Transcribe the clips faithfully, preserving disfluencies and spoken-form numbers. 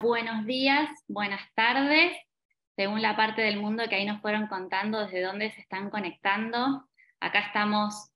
buenos días, buenas tardes, según la parte del mundo que ahí nos fueron contando desde dónde se están conectando. Acá estamos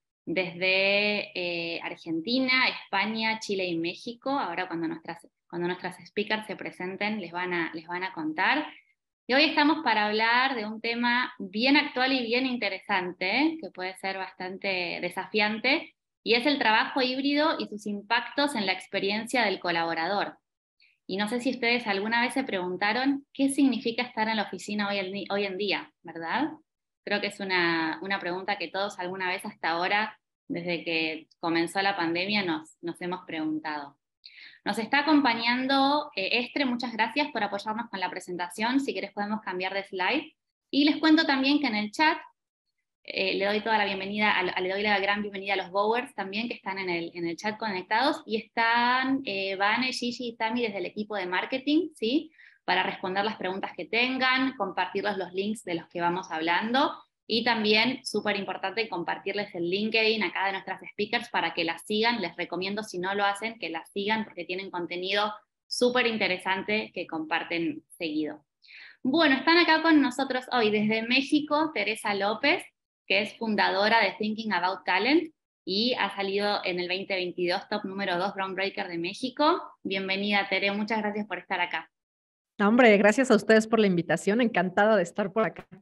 desde eh, Argentina, España, Chile y México. Ahora cuando nuestras, cuando nuestras speakers se presenten les van, a, les van a contar. Y hoy estamos para hablar de un tema bien actual y bien interesante, que puede ser bastante desafiante, y es el trabajo híbrido y sus impactos en la experiencia del colaborador. Y no sé si ustedes alguna vez se preguntaron qué significa estar en la oficina hoy en, hoy en día, ¿verdad? Creo que es una, una pregunta que todos alguna vez hasta ahora, desde que comenzó la pandemia, nos, nos hemos preguntado. Nos está acompañando eh, Estre, muchas gracias por apoyarnos con la presentación. Si querés podemos cambiar de slide. Y les cuento también que en el chat Eh, le doy toda la bienvenida, a, a, le doy la gran bienvenida a los Bowers también que están en el, en el chat conectados, y están eh, Vane, Gigi y Tami desde el equipo de marketing, ¿sí? Para responder las preguntas que tengan, compartirles los links de los que vamos hablando, y también, súper importante, compartirles el LinkedIn acá de nuestras speakers para que las sigan. Les recomiendo, si no lo hacen, que las sigan porque tienen contenido súper interesante que comparten seguido. Bueno, están acá con nosotros hoy desde México Teresa López, que es fundadora de Thinking About Talent y ha salido en el veinte veintidós top número dos Groundbreaker de México. Bienvenida, Tere, muchas gracias por estar acá. No, hombre, gracias a ustedes por la invitación, encantada de estar por acá.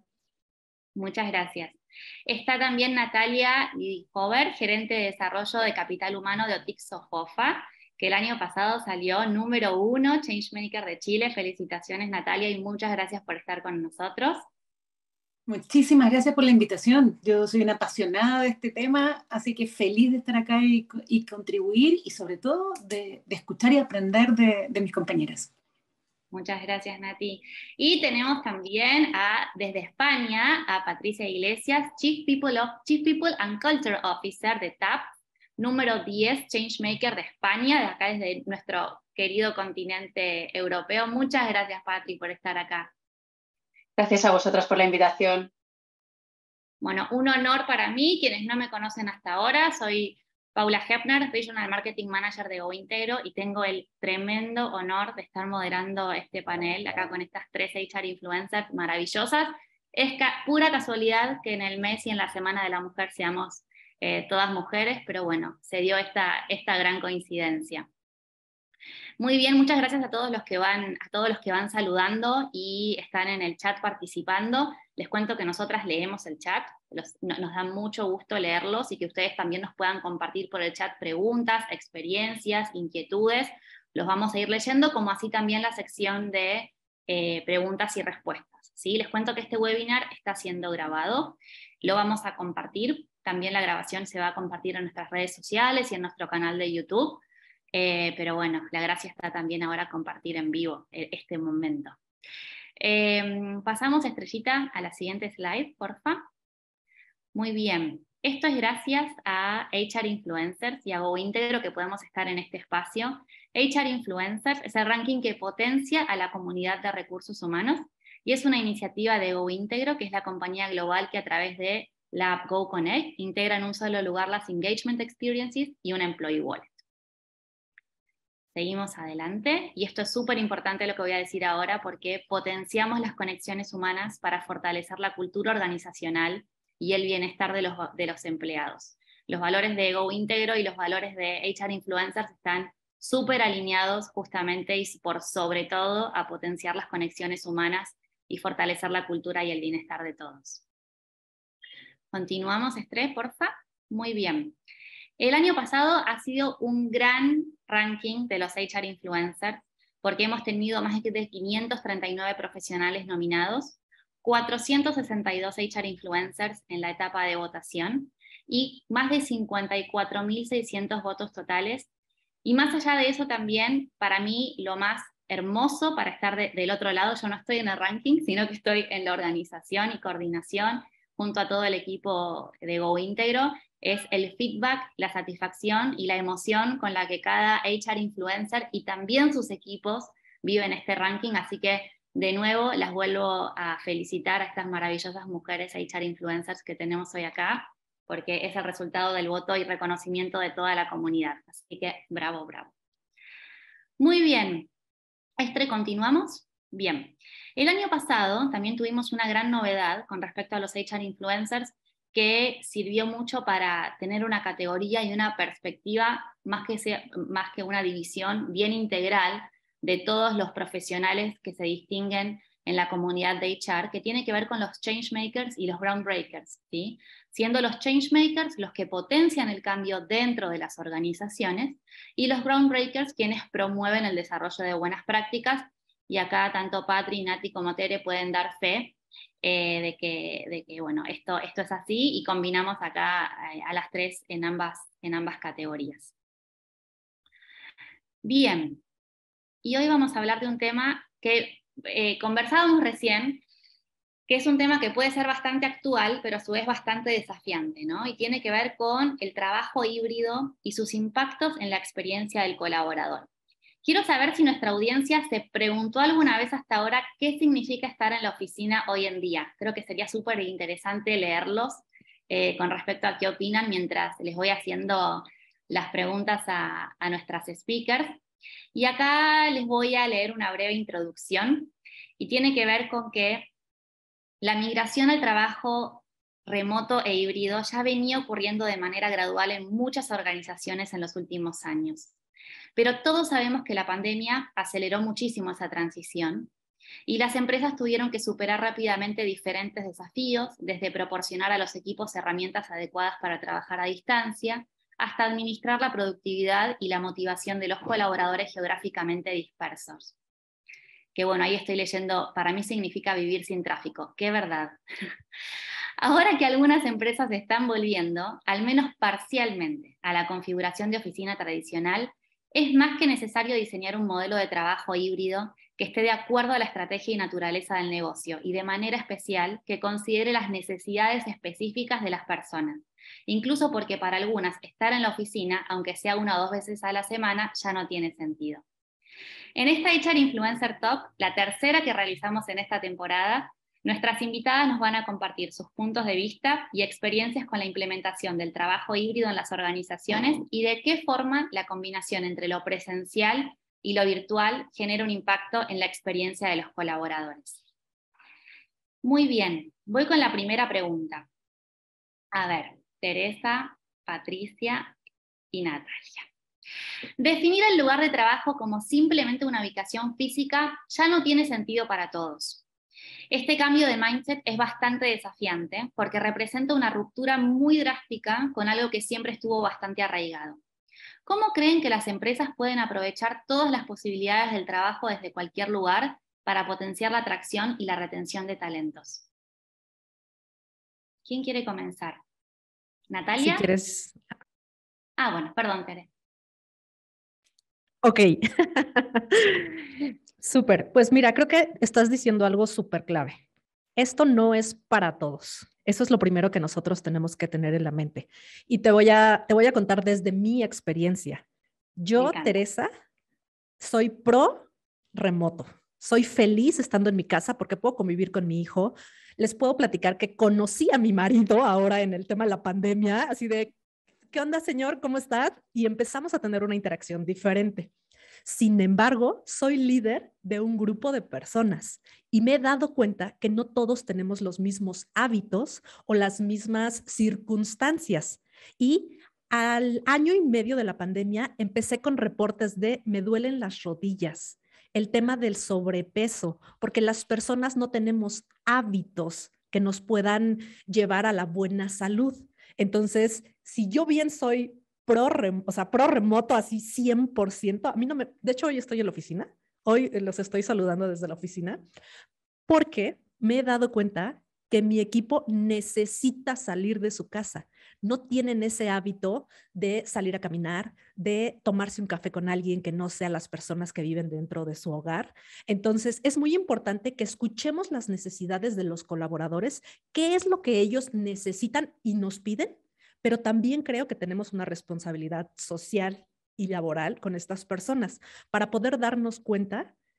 Muchas gracias. Está también Natalia Hover, gerente de desarrollo de capital humano de Otixo Jofa, que el año pasado salió número uno Changemaker de Chile. Felicitaciones, Natalia, y muchas gracias por estar con nosotros. Muchísimas gracias por la invitación. Yo soy una apasionada de este tema, así que feliz de estar acá y, y contribuir, y sobre todo de, de escuchar y aprender de, de mis compañeras. Muchas gracias, Nati. Y tenemos también a, desde España a Patricia Iglesias, Chief People, of, Chief People and Culture Officer de T A P, número diez Changemaker de España, de acá desde nuestro querido continente europeo. Muchas gracias, Patri, por estar acá. Gracias a vosotras por la invitación. Bueno, un honor para mí. Quienes no me conocen hasta ahora, soy Paula Hepner, Regional Marketing Manager de GoIntegro, y tengo el tremendo honor de estar moderando este panel acá con estas tres H R influencers maravillosas. Es ca pura casualidad que en el mes y en la Semana de la Mujer seamos eh, todas mujeres, pero bueno, se dio esta, esta gran coincidencia. Muy bien, muchas gracias a todos los que van, a todos los que van saludando y están en el chat participando. Les cuento que nosotras leemos el chat, los, nos da mucho gusto leerlos, y que ustedes también nos puedan compartir por el chat preguntas, experiencias, inquietudes. Los vamos a ir leyendo, como así también la sección de eh, preguntas y respuestas, ¿sí? Les cuento que este webinar está siendo grabado, lo vamos a compartir, también la grabación se va a compartir en nuestras redes sociales y en nuestro canal de YouTube. Eh, pero bueno, la gracia está también ahora a compartir en vivo este momento. Eh, pasamos, Estrellita, a la siguiente slide, porfa. Muy bien. Esto es gracias a H R Influencers y a GoIntegro que podemos estar en este espacio. H R Influencers es el ranking que potencia a la comunidad de recursos humanos, y es una iniciativa de GoIntegro, que es la compañía global que a través de la app GoConnect integra en un solo lugar las Engagement Experiences y una Employee Wallet. Seguimos adelante, y esto es súper importante lo que voy a decir ahora, porque potenciamos las conexiones humanas para fortalecer la cultura organizacional y el bienestar de los, de los empleados. Los valores de GoIntegro y los valores de H R Influencers están súper alineados justamente y por sobre todo a potenciar las conexiones humanas y fortalecer la cultura y el bienestar de todos. Continuamos, Estre, porfa. Muy bien. El año pasado ha sido un gran ranking de los H R Influencers, porque hemos tenido más de quinientos treinta y nueve profesionales nominados, cuatrocientos sesenta y dos H R Influencers en la etapa de votación, y más de cincuenta y cuatro mil seiscientos votos totales. Y más allá de eso también, para mí, lo más hermoso para estar de, del otro lado, yo no estoy en el ranking, sino que estoy en la organización y coordinación, junto a todo el equipo de GoIntegro, es el feedback, la satisfacción y la emoción con la que cada H R Influencer y también sus equipos viven este ranking. Así que, de nuevo, las vuelvo a felicitar a estas maravillosas mujeres H R Influencers que tenemos hoy acá, porque es el resultado del voto y reconocimiento de toda la comunidad. Así que, bravo, bravo. Muy bien. Estre, ¿continuamos? Bien. El año pasado también tuvimos una gran novedad con respecto a los H R Influencers que sirvió mucho para tener una categoría y una perspectiva más que, sea, más que una división bien integral de todos los profesionales que se distinguen en la comunidad de H R, que tiene que ver con los changemakers y los groundbreakers, ¿sí? Siendo los changemakers los que potencian el cambio dentro de las organizaciones y los groundbreakers quienes promueven el desarrollo de buenas prácticas, y acá tanto Patri, Nati como Tere pueden dar fe eh, de que, de que bueno, esto, esto es así, y combinamos acá eh, a las tres en ambas, en ambas categorías. Bien, y hoy vamos a hablar de un tema que Eh, conversábamos recién, que es un tema que puede ser bastante actual, pero a su vez bastante desafiante, ¿no? Y tiene que ver con el trabajo híbrido y sus impactos en la experiencia del colaborador. Quiero saber si nuestra audiencia se preguntó alguna vez hasta ahora qué significa estar en la oficina hoy en día. Creo que sería súper interesante leerlos eh, con respecto a qué opinan mientras les voy haciendo las preguntas a, a nuestras speakers. Y acá les voy a leer una breve introducción y tiene que ver con que la migración al trabajo remoto e híbrido ya venía ocurriendo de manera gradual en muchas organizaciones en los últimos años. Pero todos sabemos que la pandemia aceleró muchísimo esa transición y las empresas tuvieron que superar rápidamente diferentes desafíos, desde proporcionar a los equipos herramientas adecuadas para trabajar a distancia, hasta administrar la productividad y la motivación de los colaboradores geográficamente dispersos. Que bueno, ahí estoy leyendo, para mí significa vivir sin tráfico, qué verdad. Ahora que algunas empresas están volviendo, al menos parcialmente, a la configuración de oficina tradicional, es más que necesario diseñar un modelo de trabajo híbrido que esté de acuerdo a la estrategia y naturaleza del negocio, y de manera especial que considere las necesidades específicas de las personas. Incluso porque para algunas estar en la oficina, aunque sea una o dos veces a la semana, ya no tiene sentido. En esta H R Influencer Talk, la tercera que realizamos en esta temporada, nuestras invitadas nos van a compartir sus puntos de vista y experiencias con la implementación del trabajo híbrido en las organizaciones y de qué forma la combinación entre lo presencial y lo virtual genera un impacto en la experiencia de los colaboradores. Muy bien, voy con la primera pregunta. A ver, Teresa, Patricia y Natalia. Definir el lugar de trabajo como simplemente una ubicación física ya no tiene sentido para todos. Este cambio de mindset es bastante desafiante porque representa una ruptura muy drástica con algo que siempre estuvo bastante arraigado. ¿Cómo creen que las empresas pueden aprovechar todas las posibilidades del trabajo desde cualquier lugar para potenciar la atracción y la retención de talentos? ¿Quién quiere comenzar? ¿Natalia? Si quieres. Ah, bueno, perdón, Tere. Ok. Súper. Pues mira, creo que estás diciendo algo súper clave. Esto no es para todos. Eso es lo primero que nosotros tenemos que tener en la mente. Y te voy a, te voy a contar desde mi experiencia. Yo, Teresa, soy pro remoto. Soy feliz estando en mi casa porque puedo convivir con mi hijo. Les puedo platicar que conocí a mi marido ahora en el tema de la pandemia, así de, ¿qué onda, señor? ¿Cómo está? Y empezamos a tener una interacción diferente. Sin embargo, soy líder de un grupo de personas y me he dado cuenta que no todos tenemos los mismos hábitos o las mismas circunstancias. Y al año y medio de la pandemia empecé con reportes de me duelen las rodillas, el tema del sobrepeso, porque las personas no tenemos hábitos que nos puedan llevar a la buena salud. Entonces, si yo bien soy pro, o sea, pro remoto así cien por ciento, a mí no me, de hecho hoy estoy en la oficina, hoy los estoy saludando desde la oficina, porque me he dado cuenta que mi equipo necesita salir de su casa. No tienen ese hábito de salir a caminar, de tomarse un café con alguien que no sea las personas que viven dentro de su hogar. Entonces, es muy importante que escuchemos las necesidades de los colaboradores, qué es lo que ellos necesitan y nos piden, pero también creo que tenemos una responsabilidad social y laboral con estas personas para poder darnos cuenta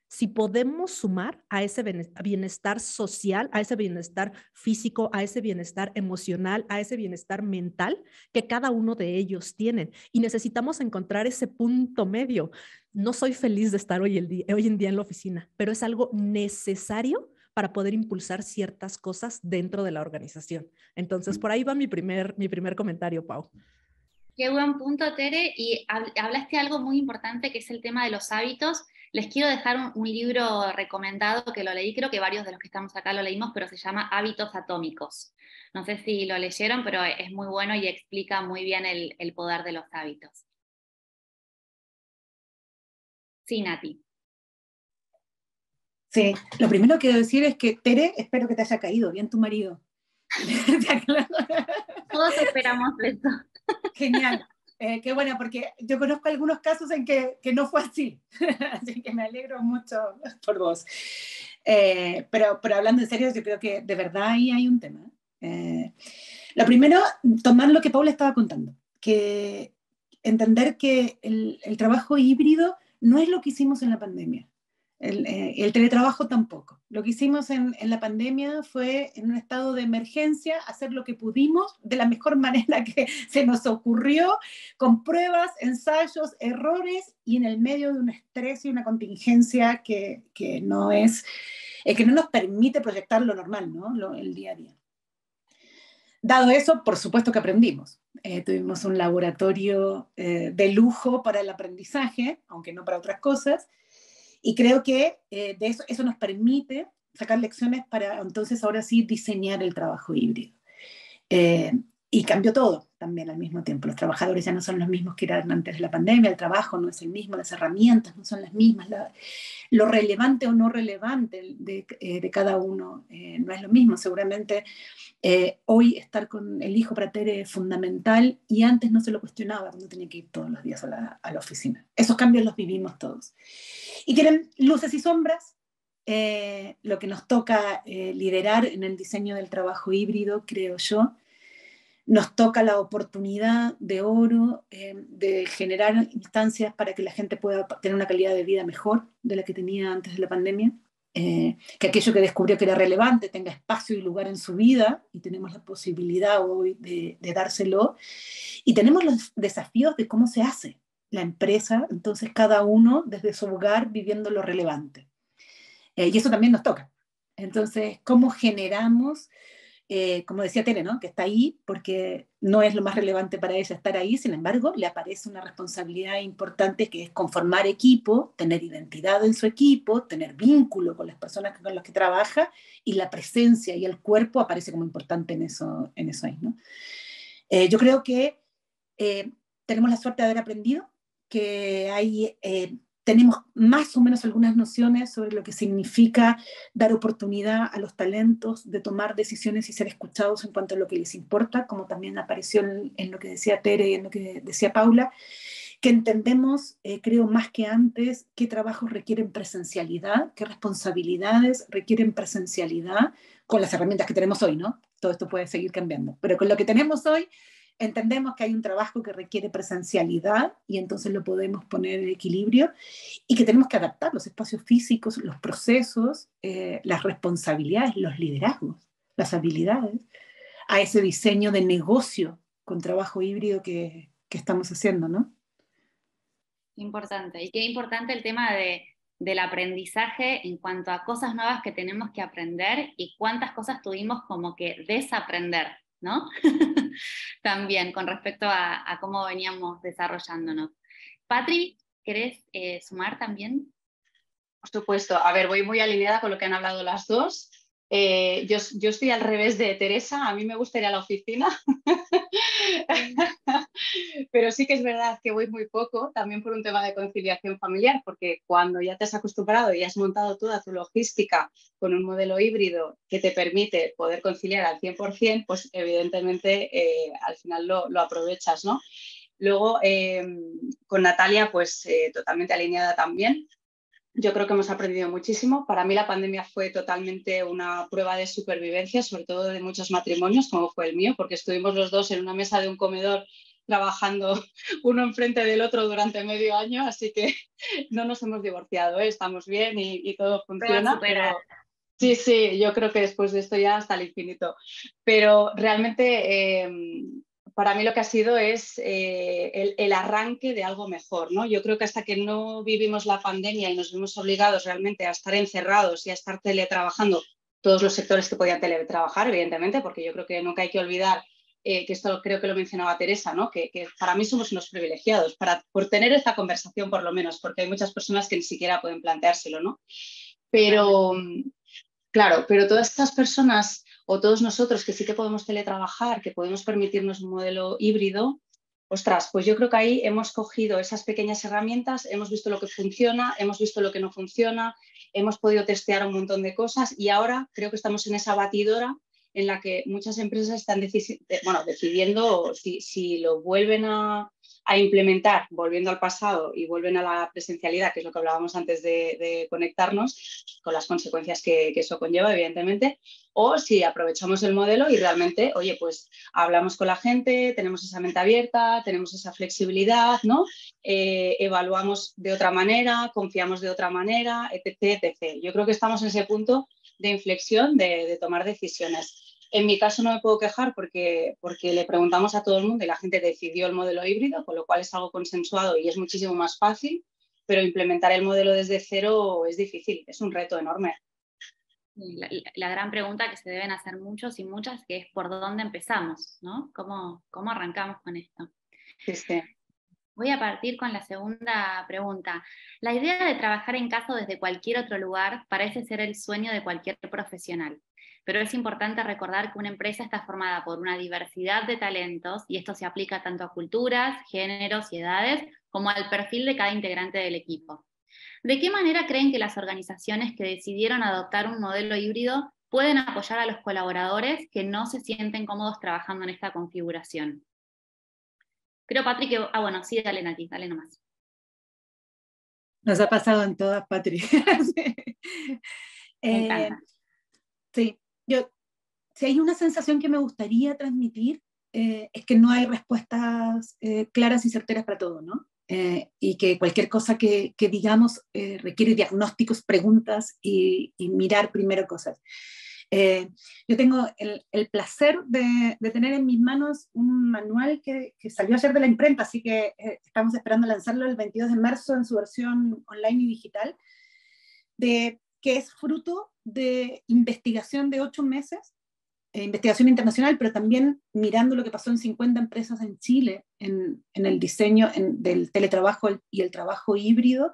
si podemos sumar a ese bienestar social, a ese bienestar físico, a ese bienestar emocional, a ese bienestar mental que cada uno de ellos tienen. Y necesitamos encontrar ese punto medio. No soy feliz de estar hoy, el día, hoy en día en la oficina, pero es algo necesario para poder impulsar ciertas cosas dentro de la organización. Entonces, por ahí va mi primer, mi primer comentario, Pau. Qué buen punto, Tere, y hablaste de algo muy importante que es el tema de los hábitos. Les quiero dejar un, un libro recomendado que lo leí, creo que varios de los que estamos acá lo leímos, pero se llama Hábitos Atómicos. No sé si lo leyeron, pero es muy bueno y explica muy bien el, el poder de los hábitos. Sí, Nati. Sí, lo primero que quiero decir es que, Tere, espero que te haya caído bien tu marido. Todos esperamos eso. Genial. Eh, qué bueno, porque yo conozco algunos casos en que, que no fue así. Así que me alegro mucho por vos. Eh, pero, pero hablando en serio, yo creo que de verdad ahí hay un tema. Eh, lo primero, tomar lo que Paula estaba contando, que entender que el, el trabajo híbrido no es lo que hicimos en la pandemia. El, eh, el teletrabajo tampoco. Lo que hicimos en, en la pandemia fue, en un estado de emergencia, hacer lo que pudimos de la mejor manera que se nos ocurrió, con pruebas, ensayos, errores, y en el medio de un estrés y una contingencia que, que, no, es, eh, que no nos permite proyectar lo normal, ¿no? Lo, el día a día. Dado eso, por supuesto que aprendimos. Eh, tuvimos un laboratorio eh, de lujo para el aprendizaje, aunque no para otras cosas. Y creo que eh, de eso, eso nos permite sacar lecciones para entonces ahora sí diseñar el trabajo híbrido. Eh, y cambió todo también al mismo tiempo. Los trabajadores ya no son los mismos que eran antes de la pandemia, el trabajo no es el mismo, las herramientas no son las mismas, la, lo relevante o no relevante de, eh, de cada uno eh, no es lo mismo. Seguramente eh, hoy estar con el hijo para Tere es fundamental y antes no se lo cuestionaba cuando tenía que ir todos los días a la, a la oficina. Esos cambios los vivimos todos. Y tienen luces y sombras. Eh, lo que nos toca eh, liderar en el diseño del trabajo híbrido, creo yo, nos toca la oportunidad de oro eh, de generar instancias para que la gente pueda tener una calidad de vida mejor de la que tenía antes de la pandemia, eh, que aquello que descubrió que era relevante tenga espacio y lugar en su vida, y tenemos la posibilidad hoy de, de dárselo, y tenemos los desafíos de cómo se hace la empresa, entonces cada uno desde su hogar viviendo lo relevante. Eh, y eso también nos toca. Entonces, ¿cómo generamos, eh, como decía Tere, ¿no? Que está ahí porque no es lo más relevante para ella estar ahí, sin embargo, le aparece una responsabilidad importante que es conformar equipo, tener identidad en su equipo, tener vínculo con las personas con las que trabaja, y la presencia y el cuerpo aparece como importante en eso, en eso ahí, ¿no? Eh, yo creo que eh, tenemos la suerte de haber aprendido, que hay, eh, tenemos más o menos algunas nociones sobre lo que significa dar oportunidad a los talentos de tomar decisiones y ser escuchados en cuanto a lo que les importa, como también apareció en, en lo que decía Tere y en lo que decía Paula, que entendemos, eh, creo más que antes, qué trabajos requieren presencialidad, qué responsabilidades requieren presencialidad, con las herramientas que tenemos hoy, ¿no? Todo esto puede seguir cambiando, pero con lo que tenemos hoy, entendemos que hay un trabajo que requiere presencialidad y entonces lo podemos poner en equilibrio, y que tenemos que adaptar los espacios físicos, los procesos, eh, las responsabilidades, los liderazgos, las habilidades, a ese diseño de negocio con trabajo híbrido que, que estamos haciendo, ¿no? Importante. Y qué importante el tema de, del aprendizaje en cuanto a cosas nuevas que tenemos que aprender y cuántas cosas tuvimos como que desaprender, ¿no? También con respecto a, a cómo veníamos desarrollándonos. Patri, ¿querés eh, sumar también? Por supuesto. A ver, voy muy alineada con lo que han hablado las dos. Eh, yo, yo estoy al revés de Teresa, a mí me gusta ir a la oficina, pero sí que es verdad que voy muy poco, también por un tema de conciliación familiar, porque cuando ya te has acostumbrado y has montado toda tu logística con un modelo híbrido que te permite poder conciliar al cien por cien, pues evidentemente eh, al final lo, lo aprovechas, ¿no? Luego, eh, con Natalia, pues eh, totalmente alineada también. Yo creo que hemos aprendido muchísimo. Para mí la pandemia fue totalmente una prueba de supervivencia, sobre todo de muchos matrimonios, como fue el mío, porque estuvimos los dos en una mesa de un comedor trabajando uno enfrente del otro durante medio año, así que no nos hemos divorciado, ¿eh? Estamos bien y, y todo funciona. Pero sí, sí, yo creo que después de esto ya hasta el infinito. Pero realmente eh, para mí lo que ha sido es eh, el, el arranque de algo mejor, ¿no? Yo creo que hasta que no vivimos la pandemia y nos vimos obligados realmente a estar encerrados y a estar teletrabajando, todos los sectores que podían teletrabajar, evidentemente, porque yo creo que nunca hay que olvidar eh, que esto creo que lo mencionaba Teresa, ¿no? Que, que para mí somos unos privilegiados para, por tener esta conversación por lo menos, porque hay muchas personas que ni siquiera pueden planteárselo, ¿no? Pero, claro, pero todas estas personas o todos nosotros que sí que podemos teletrabajar, que podemos permitirnos un modelo híbrido, ostras, pues yo creo que ahí hemos cogido esas pequeñas herramientas, hemos visto lo que funciona, hemos visto lo que no funciona, hemos podido testear un montón de cosas y ahora creo que estamos en esa batidora en la que muchas empresas están decisi bueno, decidiendo si, si lo vuelven a, a implementar, volviendo al pasado y vuelven a la presencialidad, que es lo que hablábamos antes de, de conectarnos, con las consecuencias que, que eso conlleva, evidentemente, o si aprovechamos el modelo y realmente, oye, pues hablamos con la gente, tenemos esa mente abierta, tenemos esa flexibilidad, ¿no? Eh, evaluamos de otra manera, confiamos de otra manera, etcétera, etcétera. Yo creo que estamos en ese punto de inflexión de, de tomar decisiones. En mi caso no me puedo quejar porque, porque le preguntamos a todo el mundo y la gente decidió el modelo híbrido, con lo cual es algo consensuado y es muchísimo más fácil, pero implementar el modelo desde cero es difícil, es un reto enorme. La, la gran pregunta que se deben hacer muchos y muchas, que es por dónde empezamos, ¿no? ¿Cómo, cómo arrancamos con esto? Sí, sí. Voy a partir con la segunda pregunta. La idea de trabajar en casa desde cualquier otro lugar parece ser el sueño de cualquier profesional, pero es importante recordar que una empresa está formada por una diversidad de talentos y esto se aplica tanto a culturas, géneros y edades como al perfil de cada integrante del equipo. ¿De qué manera creen que las organizaciones que decidieron adoptar un modelo híbrido pueden apoyar a los colaboradores que no se sienten cómodos trabajando en esta configuración? Creo, Patri, que... Ah, bueno, sí, dale, Nati, dale nomás. Nos ha pasado en todas, Patri. sí. Me eh, encanta. Sí, yo, si hay una sensación que me gustaría transmitir, eh, es que no hay respuestas eh, claras y certeras para todo, ¿no? Eh, y que cualquier cosa que, que digamos eh, requiere diagnósticos, preguntas y, y mirar primero cosas. Eh, yo tengo el, el placer de, de tener en mis manos un manual que, que salió ayer de la imprenta, así que eh, estamos esperando lanzarlo el veintidós de marzo en su versión online y digital, de, que es fruto de investigación de ocho meses, eh, investigación internacional, pero también mirando lo que pasó en cincuenta empresas en Chile, en, en el diseño en, del teletrabajo y el trabajo híbrido.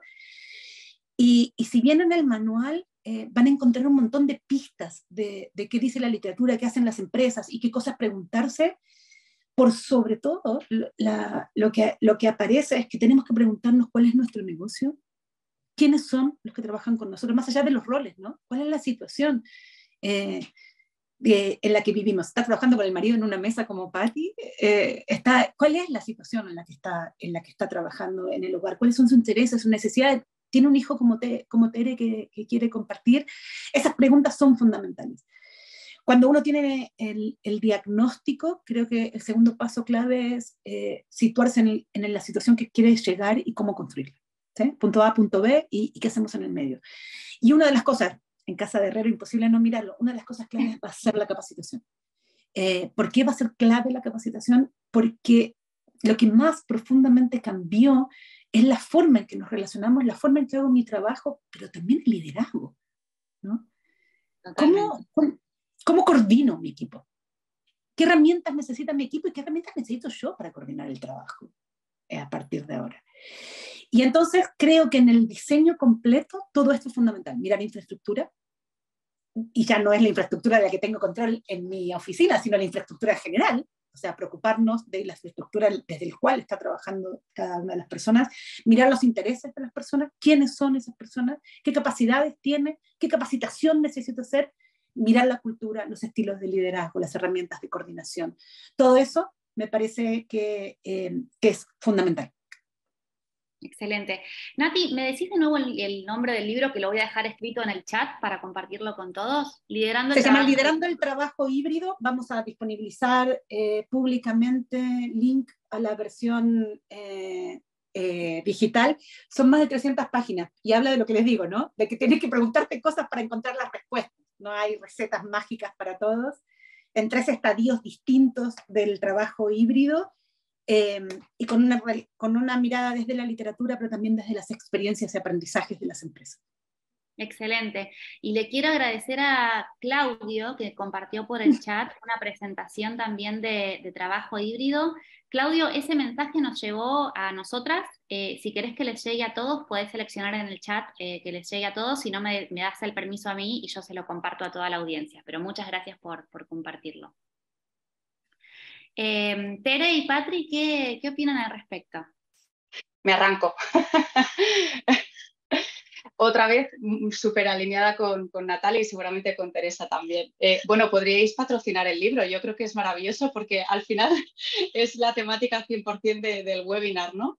Y, y si bien en el manual eh, van a encontrar un montón de pistas de, de qué dice la literatura, qué hacen las empresas y qué cosas preguntarse, por sobre todo la, lo, que, lo que aparece es que tenemos que preguntarnos cuál es nuestro negocio, quiénes son los que trabajan con nosotros, más allá de los roles, ¿no? ¿Cuál es la situación eh, de, en la que vivimos? ¿Está trabajando con el marido en una mesa como Patty? Eh, está, ¿Cuál es la situación en la, que está, en la que está trabajando en el hogar? ¿Cuáles son sus intereses, sus necesidades? ¿Tiene un hijo como, te, como Tere que, que quiere compartir? Esas preguntas son fundamentales. Cuando uno tiene el, el diagnóstico, creo que el segundo paso clave es eh, situarse en, el, en la situación que quiere llegar y cómo construirla. ¿Sí? Punto A, punto B, y, y qué hacemos en el medio. Y una de las cosas, en casa de Herrero, imposible no mirarlo, una de las cosas claves va a ser la capacitación. Eh, ¿Por qué va a ser clave la capacitación? Porque lo que más profundamente cambió es la forma en que nos relacionamos, la forma en que hago mi trabajo, pero también el liderazgo, ¿no? ¿Cómo, cómo, ¿Cómo coordino mi equipo? ¿Qué herramientas necesita mi equipo y qué herramientas necesito yo para coordinar el trabajo eh, a partir de ahora? Y entonces creo que en el diseño completo todo esto es fundamental. Mirar infraestructura, y ya no es la infraestructura de la que tengo control en mi oficina, sino la infraestructura general, o sea, preocuparnos de la infraestructura desde la cual está trabajando cada una de las personas, mirar los intereses de las personas, quiénes son esas personas, qué capacidades tiene, qué capacitación necesito hacer, mirar la cultura, los estilos de liderazgo, las herramientas de coordinación. Todo eso me parece que, eh, que es fundamental. Excelente. Nati, ¿me decís de nuevo el, el nombre del libro, que lo voy a dejar escrito en el chat para compartirlo con todos? Liderando el Se llama trabajo. Liderando el Trabajo Híbrido. Vamos a disponibilizar eh, públicamente link a la versión eh, eh, digital. Son más de trescientas páginas y habla de lo que les digo, ¿no? De que tienes que preguntarte cosas para encontrar las respuestas. No hay recetas mágicas para todos. En tres estadios distintos del trabajo híbrido. Eh, y con una, con una mirada desde la literatura, pero también desde las experiencias y aprendizajes de las empresas. Excelente. Y le quiero agradecer a Claudio, que compartió por el chat una presentación también de, de trabajo híbrido. Claudio, ese mensaje nos llegó a nosotras. Eh, si querés que les llegue a todos, podés seleccionar en el chat eh, que les llegue a todos. Si no, me, me das el permiso a mí y yo se lo comparto a toda la audiencia. Pero muchas gracias por, por compartirlo. Eh, Tere y Patri, ¿qué, qué opinan al respecto? Me arranco. Otra vez súper alineada con, con Natalia y seguramente con Teresa también. Eh, bueno, podríais patrocinar el libro. Yo creo que es maravilloso porque al final es la temática cien por ciento de, del webinar, ¿no?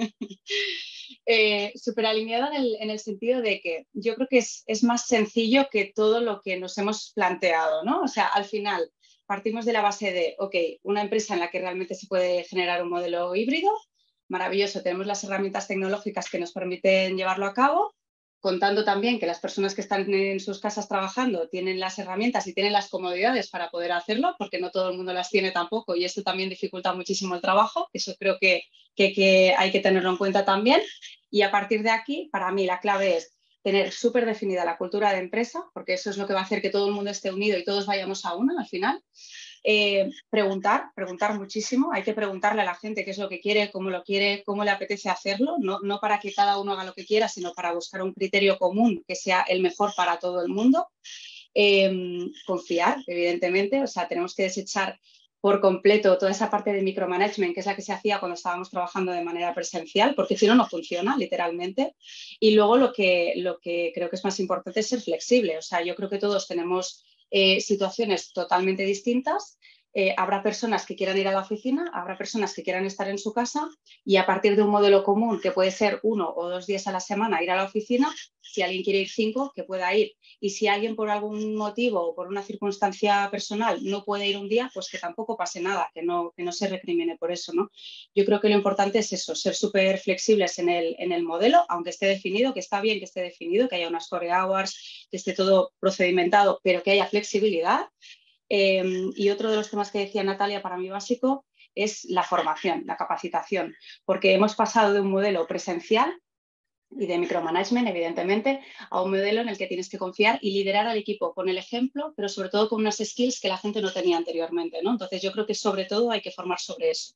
eh, súper alineada en el, en el sentido de que yo creo que es, es más sencillo que todo lo que nos hemos planteado, ¿no? O sea, al final partimos de la base de, ok, una empresa en la que realmente se puede generar un modelo híbrido, maravilloso, tenemos las herramientas tecnológicas que nos permiten llevarlo a cabo, contando también que las personas que están en sus casas trabajando tienen las herramientas y tienen las comodidades para poder hacerlo, porque no todo el mundo las tiene tampoco y esto también dificulta muchísimo el trabajo, eso creo que, que, que hay que tenerlo en cuenta también. Y a partir de aquí, para mí la clave es tener súper definida la cultura de empresa, porque eso es lo que va a hacer que todo el mundo esté unido y todos vayamos a una al final. Eh, preguntar, preguntar muchísimo. Hay que preguntarle a la gente qué es lo que quiere, cómo lo quiere, cómo le apetece hacerlo, no, no para que cada uno haga lo que quiera, sino para buscar un criterio común que sea el mejor para todo el mundo. Eh, confiar, evidentemente, o sea, tenemos que desechar por completo toda esa parte de micromanagement, que es la que se hacía cuando estábamos trabajando de manera presencial, porque si no, no funciona, literalmente. Y luego lo que, lo que creo que es más importante es ser flexible. O sea, yo creo que todos tenemos eh, situaciones totalmente distintas. Eh, habrá personas que quieran ir a la oficina, habrá personas que quieran estar en su casa y a partir de un modelo común que puede ser uno o dos días a la semana ir a la oficina, si alguien quiere ir cinco, que pueda ir. Y si alguien por algún motivo o por una circunstancia personal no puede ir un día, pues que tampoco pase nada, que no, que no se recrimine por eso, ¿no? Yo creo que lo importante es eso, ser súper flexibles en el, en el modelo, aunque esté definido, que está bien que esté definido, que haya unas core hours, que esté todo procedimentado, pero que haya flexibilidad. Eh, y otro de los temas que decía Natalia, para mí básico, es la formación, la capacitación, porque hemos pasado de un modelo presencial y de micromanagement, evidentemente, a un modelo en el que tienes que confiar y liderar al equipo con el ejemplo, pero sobre todo con unas skills que la gente no tenía anteriormente, ¿no? Entonces yo creo que sobre todo hay que formar sobre eso.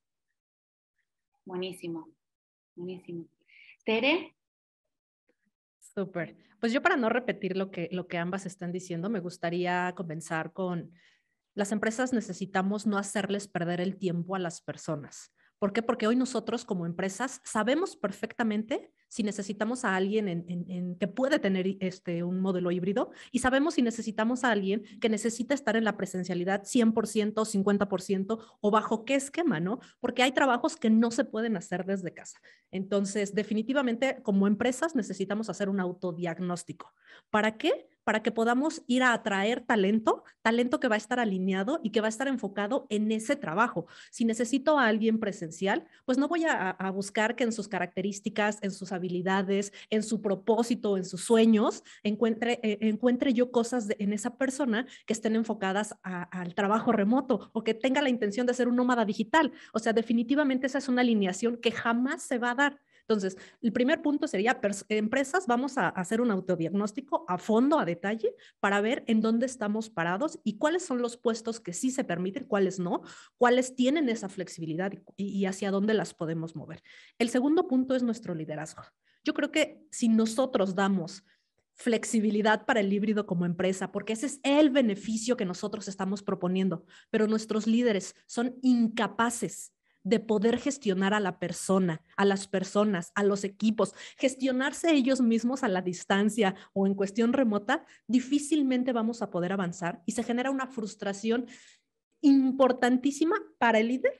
Buenísimo, buenísimo. Tere. Súper. Pues yo, para no repetir lo que, lo que ambas están diciendo, me gustaría comenzar con: las empresas necesitamos no hacerles perder el tiempo a las personas. ¿Por qué? Porque hoy nosotros como empresas sabemos perfectamente si necesitamos a alguien en, en, en que puede tener este, un modelo híbrido, y sabemos si necesitamos a alguien que necesita estar en la presencialidad cien por ciento, cincuenta por ciento o bajo qué esquema, ¿no? Porque hay trabajos que no se pueden hacer desde casa. Entonces, definitivamente, como empresas necesitamos hacer un autodiagnóstico. ¿Para qué? Para que podamos ir a atraer talento, talento que va a estar alineado y que va a estar enfocado en ese trabajo. Si necesito a alguien presencial, pues no voy a, a buscar que en sus características, en sus habilidades, en su propósito, en sus sueños, encuentre, eh, encuentre yo cosas de, en esa persona que estén enfocadas a, al trabajo remoto o que tenga la intención de ser un nómada digital. O sea, definitivamente esa es una alineación que jamás se va a dar. Entonces, el primer punto sería: empresas, vamos a hacer un autodiagnóstico a fondo, a detalle, para ver en dónde estamos parados y cuáles son los puestos que sí se permiten, cuáles no, cuáles tienen esa flexibilidad y, y hacia dónde las podemos mover. El segundo punto es nuestro liderazgo. Yo creo que si nosotros damos flexibilidad para el híbrido como empresa, porque ese es el beneficio que nosotros estamos proponiendo, pero nuestros líderes son incapaces de poder gestionar a la persona, a las personas, a los equipos, gestionarse ellos mismos a la distancia o en cuestión remota, difícilmente vamos a poder avanzar y se genera una frustración importantísima para el líder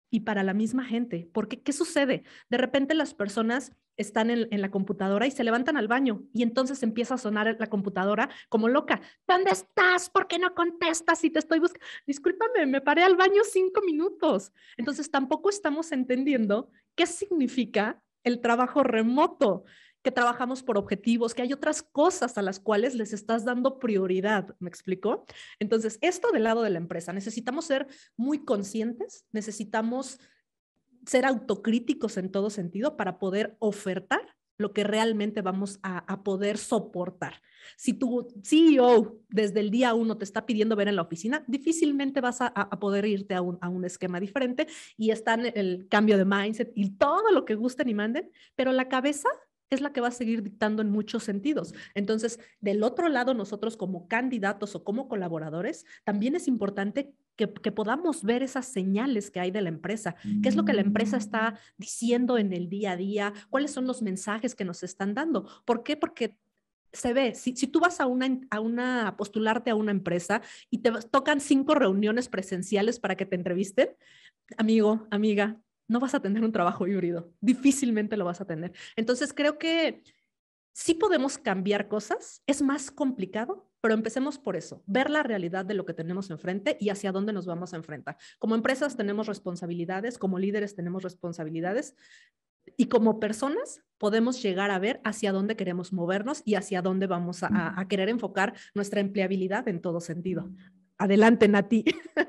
y para la misma gente. Porque, ¿qué sucede? De repente las personas están en, en la computadora y se levantan al baño y entonces empieza a sonar la computadora como loca. ¿Dónde estás? ¿Por qué no contestas si te estoy buscando? Discúlpame, me paré al baño cinco minutos. Entonces tampoco estamos entendiendo qué significa el trabajo remoto, que trabajamos por objetivos, que hay otras cosas a las cuales les estás dando prioridad. ¿Me explico? Entonces, esto del lado de la empresa, necesitamos ser muy conscientes, necesitamos ser autocríticos en todo sentido para poder ofertar lo que realmente vamos a, a poder soportar. Si tu C E O desde el día uno te está pidiendo ver en la oficina, difícilmente vas a, a poder irte a un, a un esquema diferente y está en el cambio de mindset y todo lo que gusten y manden, pero la cabeza es la que va a seguir dictando en muchos sentidos. Entonces, del otro lado, nosotros como candidatos o como colaboradores, también es importante que, que podamos ver esas señales que hay de la empresa, qué es lo que la empresa está diciendo en el día a día, cuáles son los mensajes que nos están dando. ¿Por qué? Porque se ve, si, si tú vas a una, a una, a postularte a una empresa y te tocan cinco reuniones presenciales para que te entrevisten, amigo, amiga, no vas a tener un trabajo híbrido, difícilmente lo vas a tener. Entonces creo que sí podemos cambiar cosas, es más complicado, pero empecemos por eso, ver la realidad de lo que tenemos enfrente y hacia dónde nos vamos a enfrentar. Como empresas tenemos responsabilidades, como líderes tenemos responsabilidades y como personas podemos llegar a ver hacia dónde queremos movernos y hacia dónde vamos a, a, a querer enfocar nuestra empleabilidad en todo sentido. Adelante, Nati.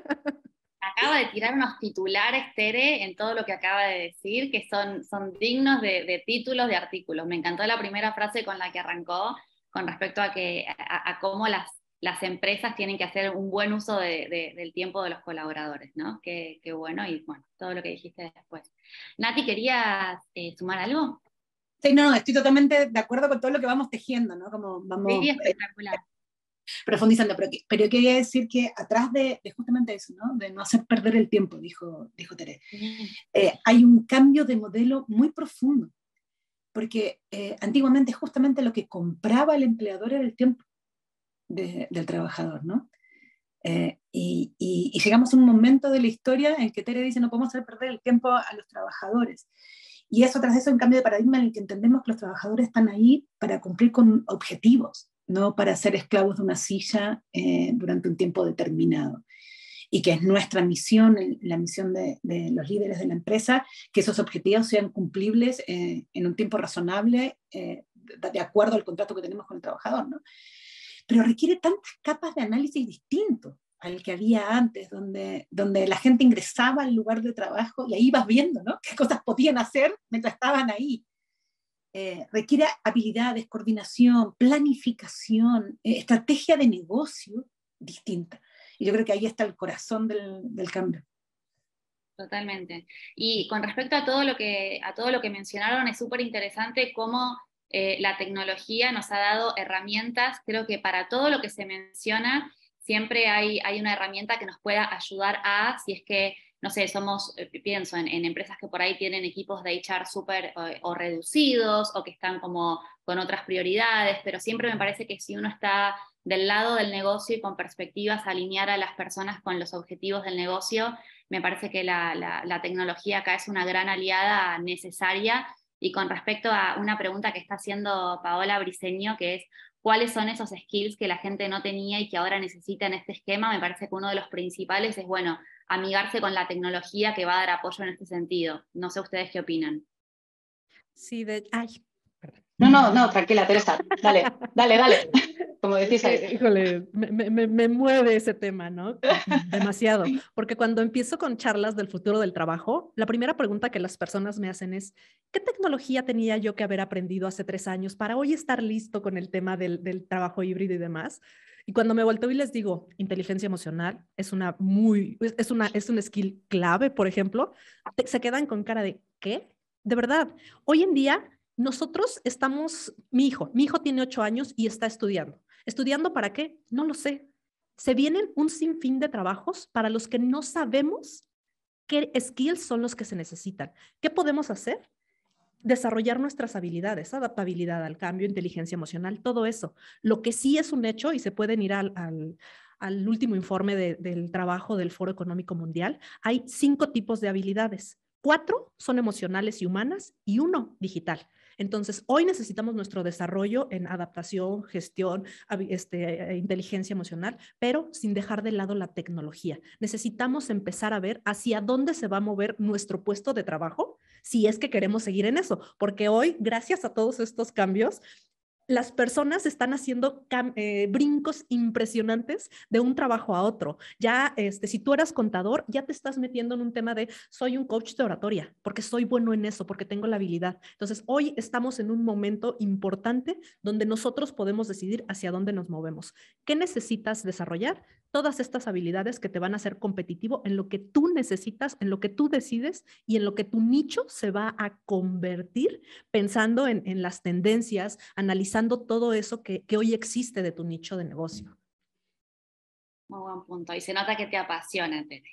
Acaba de tirar unos titulares, Tere, en todo lo que acaba de decir, que son, son dignos de, de títulos de artículos. Me encantó la primera frase con la que arrancó, con respecto a, que, a, a cómo las, las empresas tienen que hacer un buen uso de, de, del tiempo de los colaboradores, ¿no? Qué, qué bueno, y bueno, todo lo que dijiste después. Nati, ¿querías eh, sumar algo? Sí, no, estoy totalmente de acuerdo con todo lo que vamos tejiendo, ¿no? Como vamos... Sí, espectacular. Profundizando, pero, pero quería decir que atrás de, de justamente eso, ¿no? De no hacer perder el tiempo, dijo, dijo Tere, eh, hay un cambio de modelo muy profundo, porque eh, antiguamente justamente lo que compraba el empleador era el tiempo de, del trabajador, ¿no? Eh, y, y, y llegamos a un momento de la historia en que Tere dice no podemos hacer perder el tiempo a los trabajadores. Y eso, tras eso, un cambio de paradigma en el que entendemos que los trabajadores están ahí para cumplir con objetivos, no para ser esclavos de una silla eh, durante un tiempo determinado. Y que es nuestra misión, la misión de, de los líderes de la empresa, que esos objetivos sean cumplibles eh, en un tiempo razonable, eh, de acuerdo al contrato que tenemos con el trabajador, ¿no? Pero requiere tantas capas de análisis distintos al que había antes, donde, donde la gente ingresaba al lugar de trabajo y ahí ibas viendo, ¿no? Qué cosas podían hacer mientras estaban ahí. Eh, requiere habilidades, coordinación, planificación, eh, estrategia de negocio distinta. Y yo creo que ahí está el corazón del, del cambio. Totalmente. Y con respecto a todo lo que, a todo lo que mencionaron, es súper interesante cómo eh, la tecnología nos ha dado herramientas. Creo que para todo lo que se menciona, siempre hay, hay una herramienta que nos pueda ayudar a, si es que, no sé, somos, eh, pienso en, en empresas que por ahí tienen equipos de H R súper eh, o reducidos, o que están como con otras prioridades, pero siempre me parece que si uno está del lado del negocio y con perspectivas a alinear a las personas con los objetivos del negocio, me parece que la, la, la tecnología acá es una gran aliada necesaria. Y con respecto a una pregunta que está haciendo Paola Briceño, que es cuáles son esos skills que la gente no tenía y que ahora necesita en este esquema, me parece que uno de los principales es, bueno, amigarse con la tecnología que va a dar apoyo en este sentido. No sé ustedes qué opinan. Sí, de... Ay, perdón. No, no, no, tranquila, Teresa, dale, dale, dale, como decís ahí. Eh, híjole, me, me, me mueve ese tema, ¿no? Demasiado, porque cuando empiezo con charlas del futuro del trabajo, la primera pregunta que las personas me hacen es, ¿qué tecnología tenía yo que haber aprendido hace tres años para hoy estar listo con el tema del, del trabajo híbrido y demás? Y cuando me volteo y les digo, inteligencia emocional es una muy, es una, es un skill clave, por ejemplo, te, se quedan con cara de, ¿qué? De verdad, hoy en día nosotros estamos, mi hijo, mi hijo tiene ocho años y está estudiando. ¿Estudiando para qué? No lo sé. Se vienen un sinfín de trabajos para los que no sabemos qué skills son los que se necesitan. ¿Qué podemos hacer? Desarrollar nuestras habilidades, adaptabilidad al cambio, inteligencia emocional, todo eso. Lo que sí es un hecho y se pueden ir al, al, al último informe de, del trabajo del Foro Económico Mundial, hay cinco tipos de habilidades. Cuatro son emocionales y humanas y uno digital. Entonces, hoy necesitamos nuestro desarrollo en adaptación, gestión, este, inteligencia emocional, pero sin dejar de lado la tecnología. Necesitamos empezar a ver hacia dónde se va a mover nuestro puesto de trabajo si es que queremos seguir en eso, porque hoy, gracias a todos estos cambios, las personas están haciendo eh, brincos impresionantes de un trabajo a otro. Ya, este, si tú eras contador, ya te estás metiendo en un tema de soy un coach de oratoria, porque soy bueno en eso, porque tengo la habilidad. Entonces, hoy estamos en un momento importante donde nosotros podemos decidir hacia dónde nos movemos. ¿Qué necesitas desarrollar? Todas estas habilidades que te van a hacer competitivo en lo que tú necesitas, en lo que tú decides y en lo que tu nicho se va a convertir, pensando en, en las tendencias, analizando todo eso que, que hoy existe de tu nicho de negocio. Muy buen punto. Y se nota que te apasiona, Tere.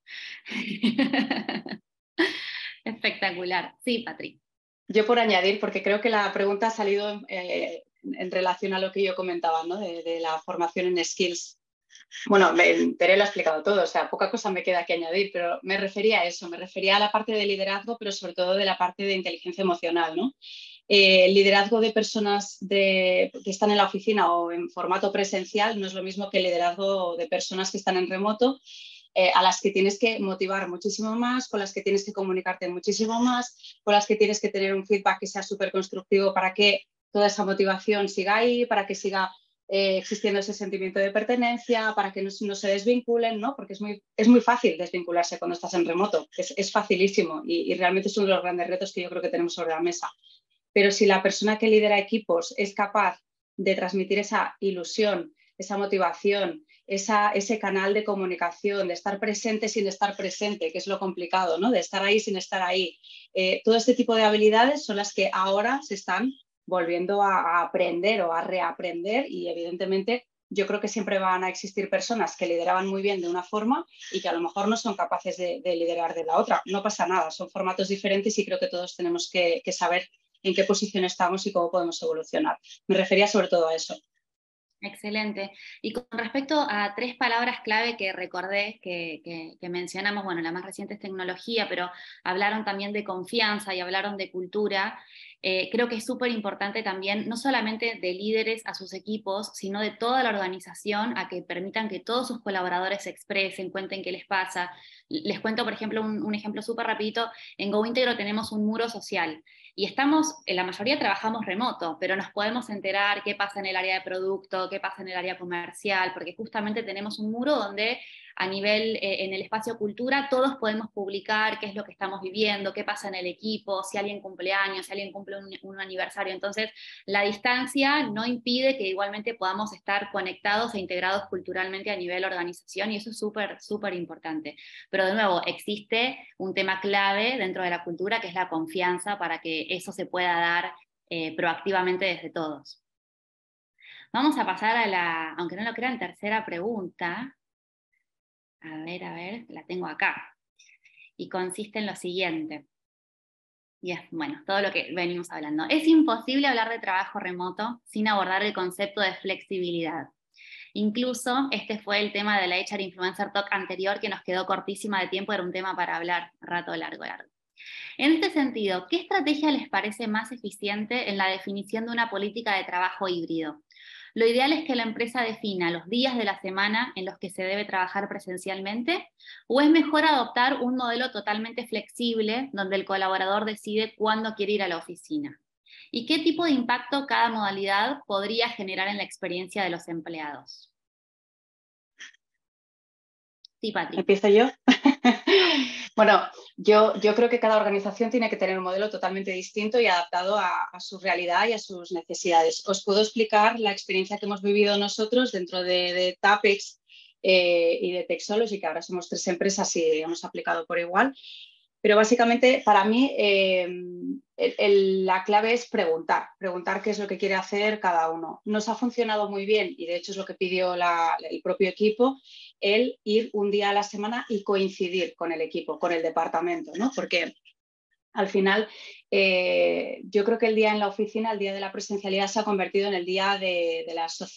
Espectacular. Sí, Patri. Yo por añadir, porque creo que la pregunta ha salido eh, en relación a lo que yo comentaba, ¿no? de, de la formación en skills. Bueno, Tere lo ha explicado todo, o sea, poca cosa me queda que añadir, pero me refería a eso, me refería a la parte de liderazgo, pero sobre todo de la parte de inteligencia emocional, ¿no? Eh, el liderazgo de personas de, que están en la oficina o en formato presencial no es lo mismo que el liderazgo de personas que están en remoto, eh, a las que tienes que motivar muchísimo más, con las que tienes que comunicarte muchísimo más, con las que tienes que tener un feedback que sea súper constructivo para que toda esa motivación siga ahí, para que siga eh, existiendo ese sentimiento de pertenencia, para que no, no se desvinculen, ¿no? Porque es muy, es muy fácil desvincularse cuando estás en remoto, es, es facilísimo y, y realmente es uno de los grandes retos que yo creo que tenemos sobre la mesa. Pero si la persona que lidera equipos es capaz de transmitir esa ilusión, esa motivación, esa, ese canal de comunicación, de estar presente sin estar presente, que es lo complicado, ¿no? De estar ahí sin estar ahí. Eh, todo este tipo de habilidades son las que ahora se están volviendo a, a aprender o a reaprender y evidentemente yo creo que siempre van a existir personas que lideraban muy bien de una forma y que a lo mejor no son capaces de, de liderar de la otra. No pasa nada, son formatos diferentes y creo que todos tenemos que, que saber en qué posición estamos y cómo podemos evolucionar. Me refería sobre todo a eso. Excelente. Y con respecto a tres palabras clave que recordé que, que, que mencionamos, bueno, la más reciente es tecnología, pero hablaron también de confianza y hablaron de cultura. Eh, creo que es súper importante también, no solamente de líderes a sus equipos, sino de toda la organización, a que permitan que todos sus colaboradores se expresen, cuenten qué les pasa. Les cuento, por ejemplo, un, un ejemplo súper rapidito. En GoIntegro tenemos un muro social y estamos, en la mayoría trabajamos remoto, pero nos podemos enterar qué pasa en el área de producto, qué pasa en el área comercial, porque justamente tenemos un muro donde a nivel, eh, en el espacio cultura, todos podemos publicar qué es lo que estamos viviendo, qué pasa en el equipo, si alguien cumple años, si alguien cumple un, un aniversario. Entonces, la distancia no impide que igualmente podamos estar conectados e integrados culturalmente a nivel organización, y eso es súper, súper importante. Pero de nuevo, existe un tema clave dentro de la cultura, que es la confianza, para que eso se pueda dar eh, proactivamente desde todos. Vamos a pasar a la, aunque no lo crean, tercera pregunta. A ver, a ver, la tengo acá. Y consiste en lo siguiente. Y es, bueno, todo lo que venimos hablando. Es imposible hablar de trabajo remoto sin abordar el concepto de flexibilidad. Incluso este fue el tema de la H R Influencer Talk anterior, que nos quedó cortísima de tiempo, era un tema para hablar rato largo, largo. En este sentido, ¿qué estrategia les parece más eficiente en la definición de una política de trabajo híbrido? Lo ideal es que la empresa defina los días de la semana en los que se debe trabajar presencialmente, ¿o es mejor adoptar un modelo totalmente flexible donde el colaborador decide cuándo quiere ir a la oficina? ¿Y qué tipo de impacto cada modalidad podría generar en la experiencia de los empleados? Sí, Patri. ¿Empiezo yo? Bueno, yo, yo creo que cada organización tiene que tener un modelo totalmente distinto y adaptado a, a su realidad y a sus necesidades. Os puedo explicar la experiencia que hemos vivido nosotros dentro de, de Tapex eh, y de Texology, que ahora somos tres empresas y hemos aplicado por igual. Pero básicamente para mí eh, el, el, la clave es preguntar, preguntar qué es lo que quiere hacer cada uno. Nos ha funcionado muy bien y de hecho es lo que pidió la, el propio equipo, el ir un día a la semana y coincidir con el equipo, con el departamento, ¿no? Porque al final eh, yo creo que el día en la oficina, el día de la presencialidad se ha convertido en el día de, de la sociedad.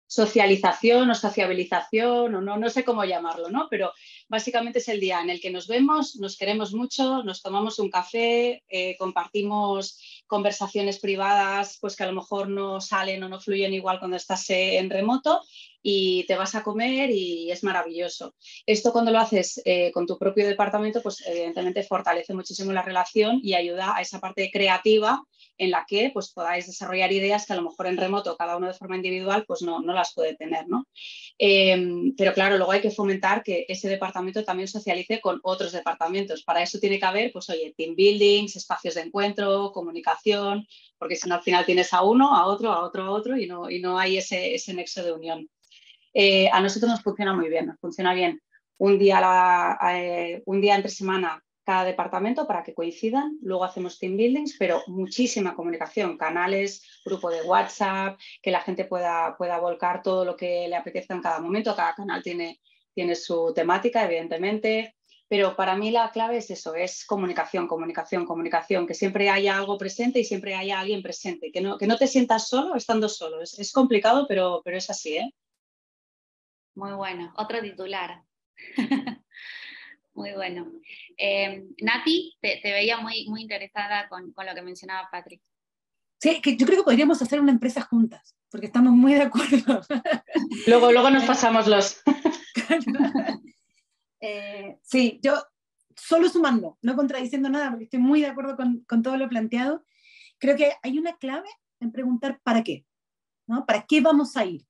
socialización o sociabilización, o no, no sé cómo llamarlo, ¿no? Pero básicamente es el día en el que nos vemos, nos queremos mucho, nos tomamos un café, eh, compartimos conversaciones privadas, pues que a lo mejor no salen o no fluyen igual cuando estás eh, en remoto, y te vas a comer y es maravilloso. Esto cuando lo haces eh, con tu propio departamento, pues evidentemente fortalece muchísimo la relación y ayuda a esa parte creativa en la que pues, podáis desarrollar ideas que a lo mejor en remoto, cada uno de forma individual, pues no, no las puede tener, ¿no? Eh, pero claro, luego hay que fomentar que ese departamento también socialice con otros departamentos. Para eso tiene que haber, pues oye, team buildings, espacios de encuentro, comunicación, porque si no al final tienes a uno, a otro, a otro, a otro y no, y no hay ese, ese nexo de unión. Eh, a nosotros nos funciona muy bien, nos funciona bien un día, la, eh, un día entre semana cada departamento para que coincidan, luego hacemos team buildings, pero muchísima comunicación, canales, grupo de WhatsApp, que la gente pueda, pueda volcar todo lo que le apetezca en cada momento, cada canal tiene, tiene su temática, evidentemente, pero para mí la clave es eso, es comunicación, comunicación, comunicación, que siempre haya algo presente y siempre haya alguien presente, que no, que no te sientas solo estando solo, es, es complicado, pero, pero es así, ¿eh? Muy bueno, otro titular. Muy bueno. Eh, Nati, te, te veía muy, muy interesada con, con lo que mencionaba Patrick. Sí, que yo creo que podríamos hacer una empresa juntas, porque estamos muy de acuerdo. Luego, luego nos pasamos los... eh, sí, yo solo sumando, no contradiciendo nada, porque estoy muy de acuerdo con, con todo lo planteado. Creo que hay una clave en preguntar ¿para qué? ¿No? ¿Para qué vamos a ir?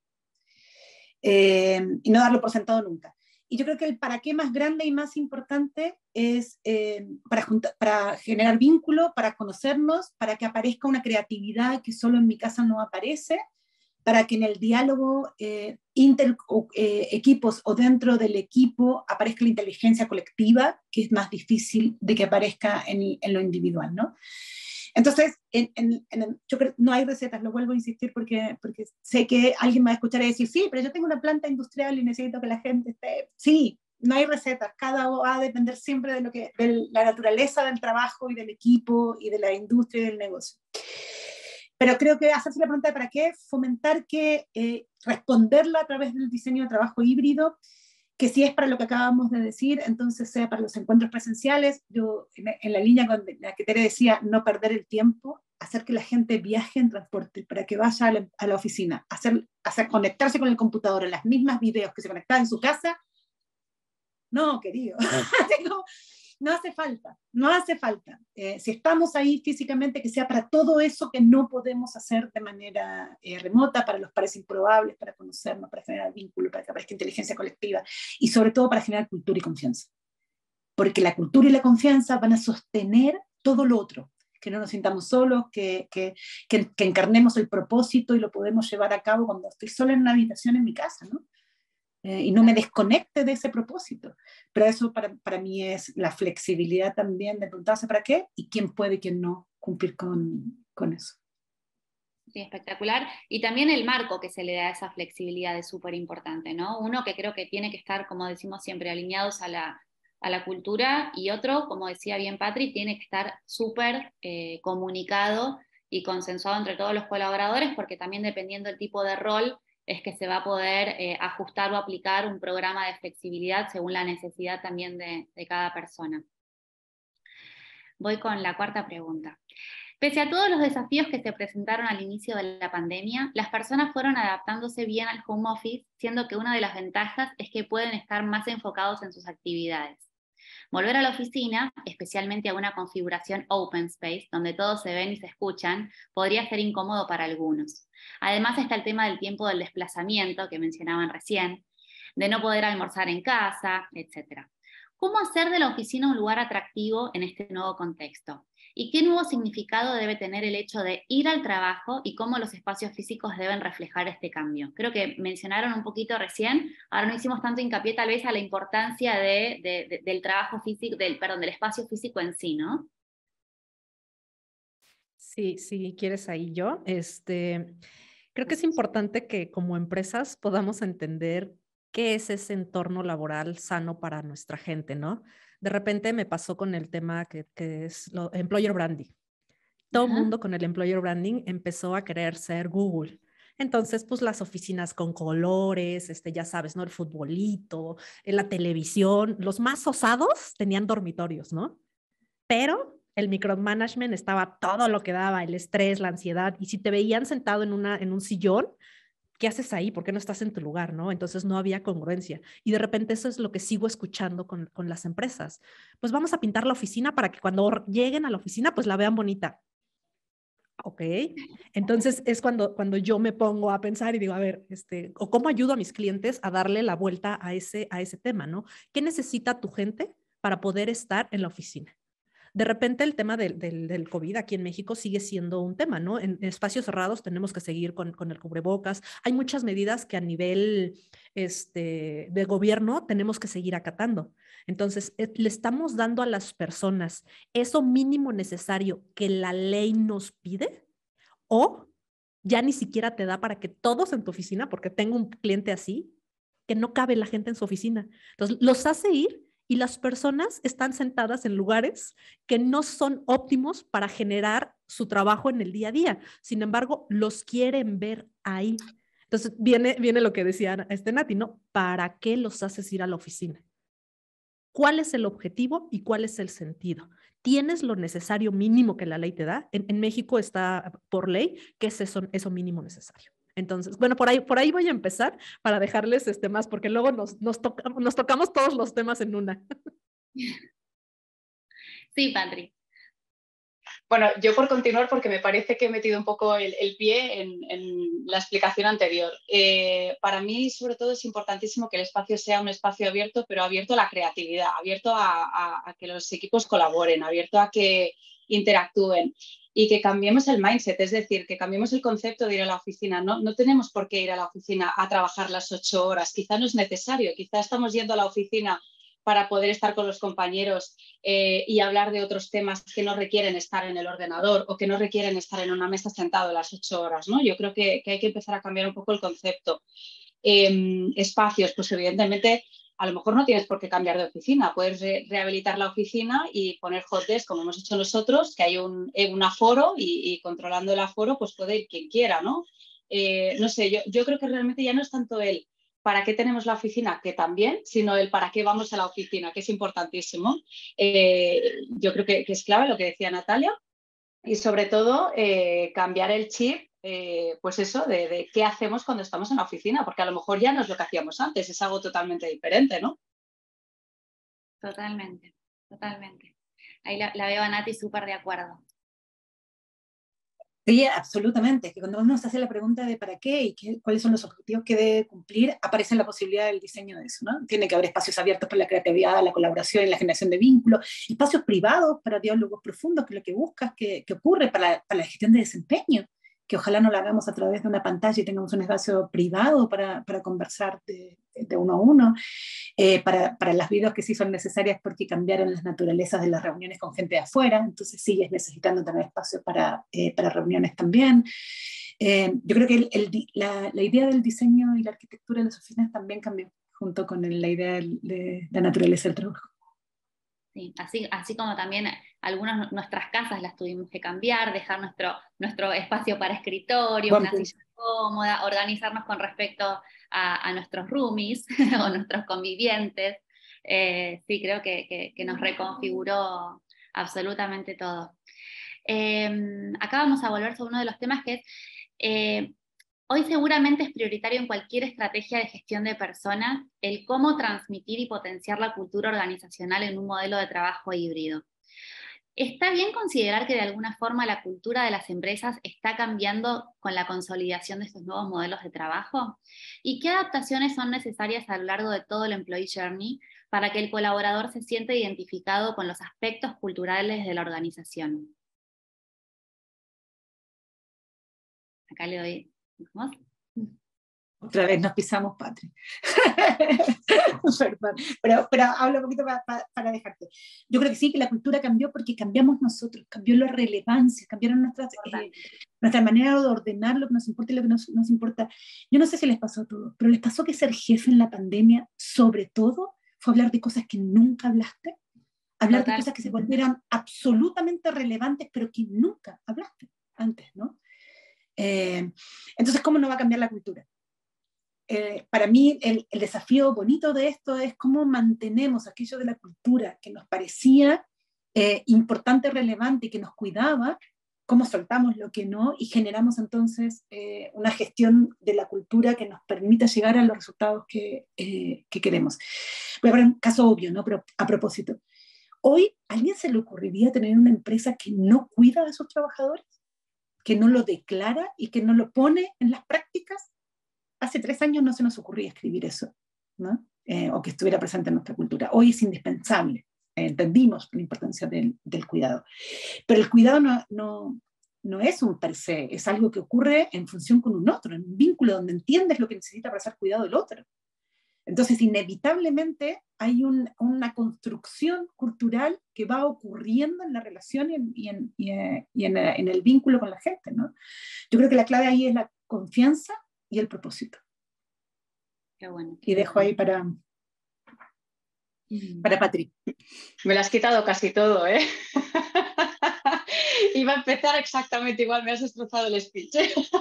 Eh, y no darlo por sentado nunca. Y yo creo que el para qué más grande y más importante es eh, para, junta, para generar vínculo, para conocernos, para que aparezca una creatividad que solo en mi casa no aparece, para que en el diálogo eh, inter eh, equipos o dentro del equipo aparezca la inteligencia colectiva, que es más difícil de que aparezca en, en lo individual, ¿no? Entonces, en, en, en, yo creo no hay recetas, lo vuelvo a insistir porque, porque sé que alguien va a escuchar y decir, sí, pero yo tengo una planta industrial y necesito que la gente esté... Sí, no hay recetas, cada uno va a depender siempre de, lo que, de la naturaleza del trabajo y del equipo y de la industria y del negocio. Pero creo que hacerse la pregunta de para qué, fomentar que eh, responderla a través del diseño de trabajo híbrido, que si es para lo que acabamos de decir, entonces sea para los encuentros presenciales. Yo, en, en la línea con la que Tere decía, no perder el tiempo, hacer que la gente viaje en transporte, para que vaya a la, a la oficina, hacer, hacer conectarse con el computador en las mismas videos que se conectaba en su casa. No, querido, no, no hace falta, no hace falta. Eh, si estamos ahí físicamente, que sea para todo eso que no podemos hacer de manera eh, remota, para los pares improbables, para conocernos, para generar vínculo, para que aparezca inteligencia colectiva y sobre todo para generar cultura y confianza. Porque la cultura y la confianza van a sostener todo lo otro, que no nos sintamos solos, que, que, que, que encarnemos el propósito y lo podemos llevar a cabo cuando estoy sola en una habitación en mi casa, ¿no? Eh, y no me desconecte de ese propósito. Pero eso para, para mí es la flexibilidad también de preguntarse para qué y quién puede y quién no cumplir con, con eso. Sí, espectacular. Y también el marco que se le da a esa flexibilidad es súper importante, ¿no? Uno que creo que tiene que estar, como decimos siempre, alineados a la, a la cultura, y otro, como decía bien Patri, tiene que estar súper eh, comunicado y consensuado entre todos los colaboradores, porque también dependiendo del tipo de rol, es que se va a poder eh, ajustar o aplicar un programa de flexibilidad según la necesidad también de, de cada persona. Voy con la cuarta pregunta. Pese a todos los desafíos que se presentaron al inicio de la pandemia, las personas fueron adaptándose bien al home office, siendo que una de las ventajas es que pueden estar más enfocados en sus actividades. Volver a la oficina, especialmente a una configuración open space, donde todos se ven y se escuchan, podría ser incómodo para algunos. Además está el tema del tiempo del desplazamiento, que mencionaban recién, de no poder almorzar en casa, etcétera. ¿Cómo hacer de la oficina un lugar atractivo en este nuevo contexto? ¿Y qué nuevo significado debe tener el hecho de ir al trabajo y cómo los espacios físicos deben reflejar este cambio? Creo que mencionaron un poquito recién, ahora no hicimos tanto hincapié tal vez a la importancia de, de, de, del trabajo físico, del, perdón, del espacio físico en sí, ¿no? Sí, sí, quieres ahí yo. Este, creo que es importante que como empresas podamos entender qué es ese entorno laboral sano para nuestra gente, ¿no? De repente me pasó con el tema que, que es lo, employer branding. Todo el mundo con el employer branding empezó a querer ser Google. Entonces, pues las oficinas con colores, este, ya sabes, ¿no? El futbolito, la televisión, los más osados tenían dormitorios, ¿no? Pero el micromanagement estaba todo lo que daba, el estrés, la ansiedad, y si te veían sentado en, una, en un sillón, ¿qué haces ahí? ¿Por qué no estás en tu lugar? ¿No? Entonces no había congruencia. Y de repente eso es lo que sigo escuchando con, con las empresas. Pues vamos a pintar la oficina para que cuando lleguen a la oficina, pues la vean bonita. Ok, entonces es cuando, cuando yo me pongo a pensar y digo, a ver, este, o cómo ayudo a mis clientes a darle la vuelta a ese, a ese tema, ¿no? ¿Qué necesita tu gente para poder estar en la oficina? De repente el tema del, del, del COVID aquí en México sigue siendo un tema, ¿no? En espacios cerrados tenemos que seguir con, con el cubrebocas. Hay muchas medidas que a nivel este, de gobierno tenemos que seguir acatando. Entonces, eh, le estamos dando a las personas eso mínimo necesario que la ley nos pide o ya ni siquiera te da para que todos en tu oficina, porque tengo un cliente así, que no cabe la gente en su oficina. Entonces, los hace ir y las personas están sentadas en lugares que no son óptimos para generar su trabajo en el día a día. Sin embargo, los quieren ver ahí. Entonces, viene, viene lo que decía este Nati, ¿no? ¿Para qué los haces ir a la oficina? ¿Cuál es el objetivo y cuál es el sentido? ¿Tienes lo necesario mínimo que la ley te da? En, en México está por ley que es eso, eso mínimo necesario. Entonces, bueno, por ahí, por ahí voy a empezar para dejarles este más, porque luego nos, nos, toca, nos tocamos todos los temas en una. Sí, Patri. Bueno, yo por continuar, porque me parece que he metido un poco el, el pie en, en la explicación anterior. Eh, para mí, sobre todo, es importantísimo que el espacio sea un espacio abierto, pero abierto a la creatividad, abierto a, a, a que los equipos colaboren, abierto a que interactúen y que cambiemos el mindset, es decir, que cambiemos el concepto de ir a la oficina. No, no tenemos por qué ir a la oficina a trabajar las ocho horas, quizá no es necesario, quizá estamos yendo a la oficina para poder estar con los compañeros eh, y hablar de otros temas que no requieren estar en el ordenador o que no requieren estar en una mesa sentado las ocho horas, ¿no? Yo creo que, que hay que empezar a cambiar un poco el concepto. Eh, espacios, pues evidentemente a lo mejor no tienes por qué cambiar de oficina, puedes re rehabilitar la oficina y poner hot desk como hemos hecho nosotros, que hay un, un aforo y, y controlando el aforo pues puede ir quien quiera, ¿no? Eh, no sé, yo, yo creo que realmente ya no es tanto el para qué tenemos la oficina, que también, sino el para qué vamos a la oficina, que es importantísimo. Eh, yo creo que, que es clave lo que decía Natalia y sobre todo eh, cambiar el chip, eh, pues eso, de, de qué hacemos cuando estamos en la oficina, porque a lo mejor ya no es lo que hacíamos antes, es algo totalmente diferente, ¿no? Totalmente, totalmente. Ahí la, la veo a Nati súper de acuerdo. Sí, absolutamente. Es que cuando uno se hace la pregunta de para qué y qué, cuáles son los objetivos que debe cumplir, aparece la posibilidad del diseño de eso, ¿no? Tiene que haber espacios abiertos para la creatividad, la colaboración y la generación de vínculos, espacios privados para diálogos profundos, que es lo que buscas, que, que ocurre para, para la gestión de desempeño, que ojalá no la hagamos a través de una pantalla y tengamos un espacio privado para, para conversar de, de uno a uno, eh, para, para las videos que sí son necesarias porque cambiaron las naturalezas de las reuniones con gente de afuera, entonces sigues necesitando tener espacio para, eh, para reuniones también. Eh, yo creo que el, el, la, la idea del diseño y la arquitectura de las oficinas también cambió junto con el, la idea de, de la naturaleza del trabajo. Sí, así, así como también algunas nuestras casas las tuvimos que cambiar, dejar nuestro, nuestro espacio para escritorio, Buen una punto. silla cómoda, organizarnos con respecto a, a nuestros roomies o nuestros convivientes. Eh, sí, creo que, que, que nos reconfiguró absolutamente todo. Eh, acá vamos a volver sobre uno de los temas que es, eh, hoy seguramente es prioritario en cualquier estrategia de gestión de personas el cómo transmitir y potenciar la cultura organizacional en un modelo de trabajo híbrido. ¿Está bien considerar que de alguna forma la cultura de las empresas está cambiando con la consolidación de estos nuevos modelos de trabajo? ¿Y qué adaptaciones son necesarias a lo largo de todo el employee journey para que el colaborador se sienta identificado con los aspectos culturales de la organización? Acá le doy... ¿Vamos? Otra vez nos pisamos, Patri. Perdón, pero, pero hablo un poquito para, para, para dejarte. Yo creo que sí, que la cultura cambió porque cambiamos nosotros, cambió la relevancia, cambiaron nuestras, eh, nuestra manera de ordenar lo que nos importa y lo que nos, nos importa. Yo no sé si les pasó a todos, pero les pasó que ser jefe en la pandemia, sobre todo, fue hablar de cosas que nunca hablaste, hablar Total. de cosas que se volvieran absolutamente relevantes, pero que nunca hablaste antes, ¿no? Eh, entonces, ¿cómo no va a cambiar la cultura? Eh, para mí el, el desafío bonito de esto es cómo mantenemos aquello de la cultura que nos parecía eh, importante, relevante y que nos cuidaba, cómo soltamos lo que no y generamos entonces eh, una gestión de la cultura que nos permita llegar a los resultados que, eh, que queremos. Voy a poner un caso obvio, ¿no? Pero a propósito, hoy, ¿a alguien se le ocurriría tener una empresa que no cuida de sus trabajadores? ¿Que no lo declara y que no lo pone en las prácticas? Hace tres años no se nos ocurría escribir eso, ¿no? Eh, o que estuviera presente en nuestra cultura. Hoy es indispensable. Eh, entendimos la importancia del, del cuidado. Pero el cuidado no, no, no es un per se, es algo que ocurre en función con un otro, en un vínculo donde entiendes lo que necesita para ser cuidado del otro. Entonces, inevitablemente hay un, una construcción cultural que va ocurriendo en la relación y en, y en, y en, y en, en el vínculo con la gente, ¿no? Yo creo que la clave ahí es la confianza y el propósito. Qué bueno. Y dejo ahí para, para Patri. Me lo has quitado casi todo, ¿eh? Iba a empezar exactamente igual, me has destrozado el speech.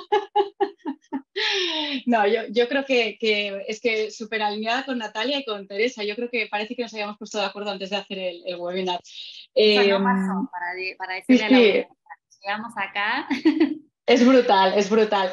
No, yo, yo creo que, que es que súper alineada con Natalia y con Teresa. Yo creo que parece que nos habíamos puesto de acuerdo antes de hacer el, el webinar. Eso Eh, no pasó, para, para decirle sí, a la audiencia. Llegamos acá. Es brutal, es brutal.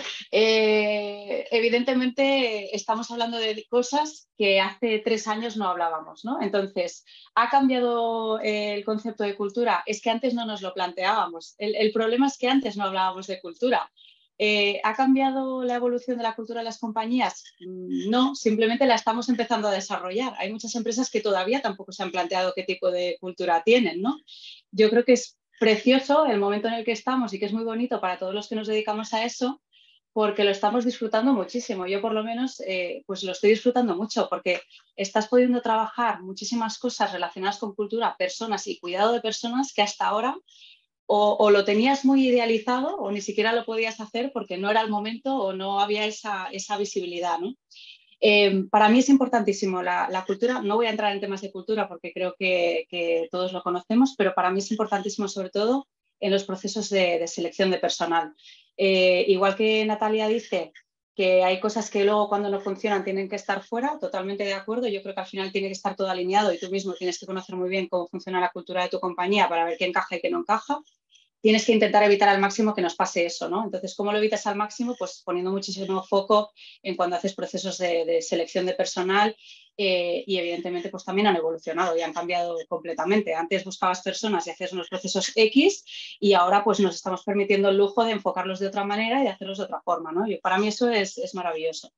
Eh, evidentemente estamos hablando de cosas que hace tres años no hablábamos, ¿no? Entonces, ¿ha cambiado el concepto de cultura? Es que antes no nos lo planteábamos. El, el problema es que antes no hablábamos de cultura. Eh, ¿Ha cambiado la evolución de la cultura de las compañías? No, simplemente la estamos empezando a desarrollar. Hay muchas empresas que todavía tampoco se han planteado qué tipo de cultura tienen, ¿no? Yo creo que es precioso el momento en el que estamos y que es muy bonito para todos los que nos dedicamos a eso, porque lo estamos disfrutando muchísimo. Yo por lo menos eh, pues lo estoy disfrutando mucho porque estás pudiendo trabajar muchísimas cosas relacionadas con cultura, personas y cuidado de personas que hasta ahora o, o lo tenías muy idealizado o ni siquiera lo podías hacer porque no era el momento o no había esa, esa visibilidad, ¿no? Eh, para mí es importantísimo la, la cultura. No voy a entrar en temas de cultura porque creo que, que todos lo conocemos, pero para mí es importantísimo sobre todo en los procesos de, de selección de personal. Eh, igual que Natalia dice que hay cosas que luego cuando no funcionan tienen que estar fuera, totalmente de acuerdo. Yo creo que al final tiene que estar todo alineado y tú mismo tienes que conocer muy bien cómo funciona la cultura de tu compañía para ver qué encaja y qué no encaja. Tienes que intentar evitar al máximo que nos pase eso, ¿no? Entonces, ¿cómo lo evitas al máximo? Pues poniendo muchísimo foco en cuando haces procesos de, de selección de personal eh, y evidentemente pues también han evolucionado y han cambiado completamente. Antes buscabas personas y hacías unos procesos X y ahora pues nos estamos permitiendo el lujo de enfocarlos de otra manera y de hacerlos de otra forma, ¿no? Y para mí eso es, es maravilloso.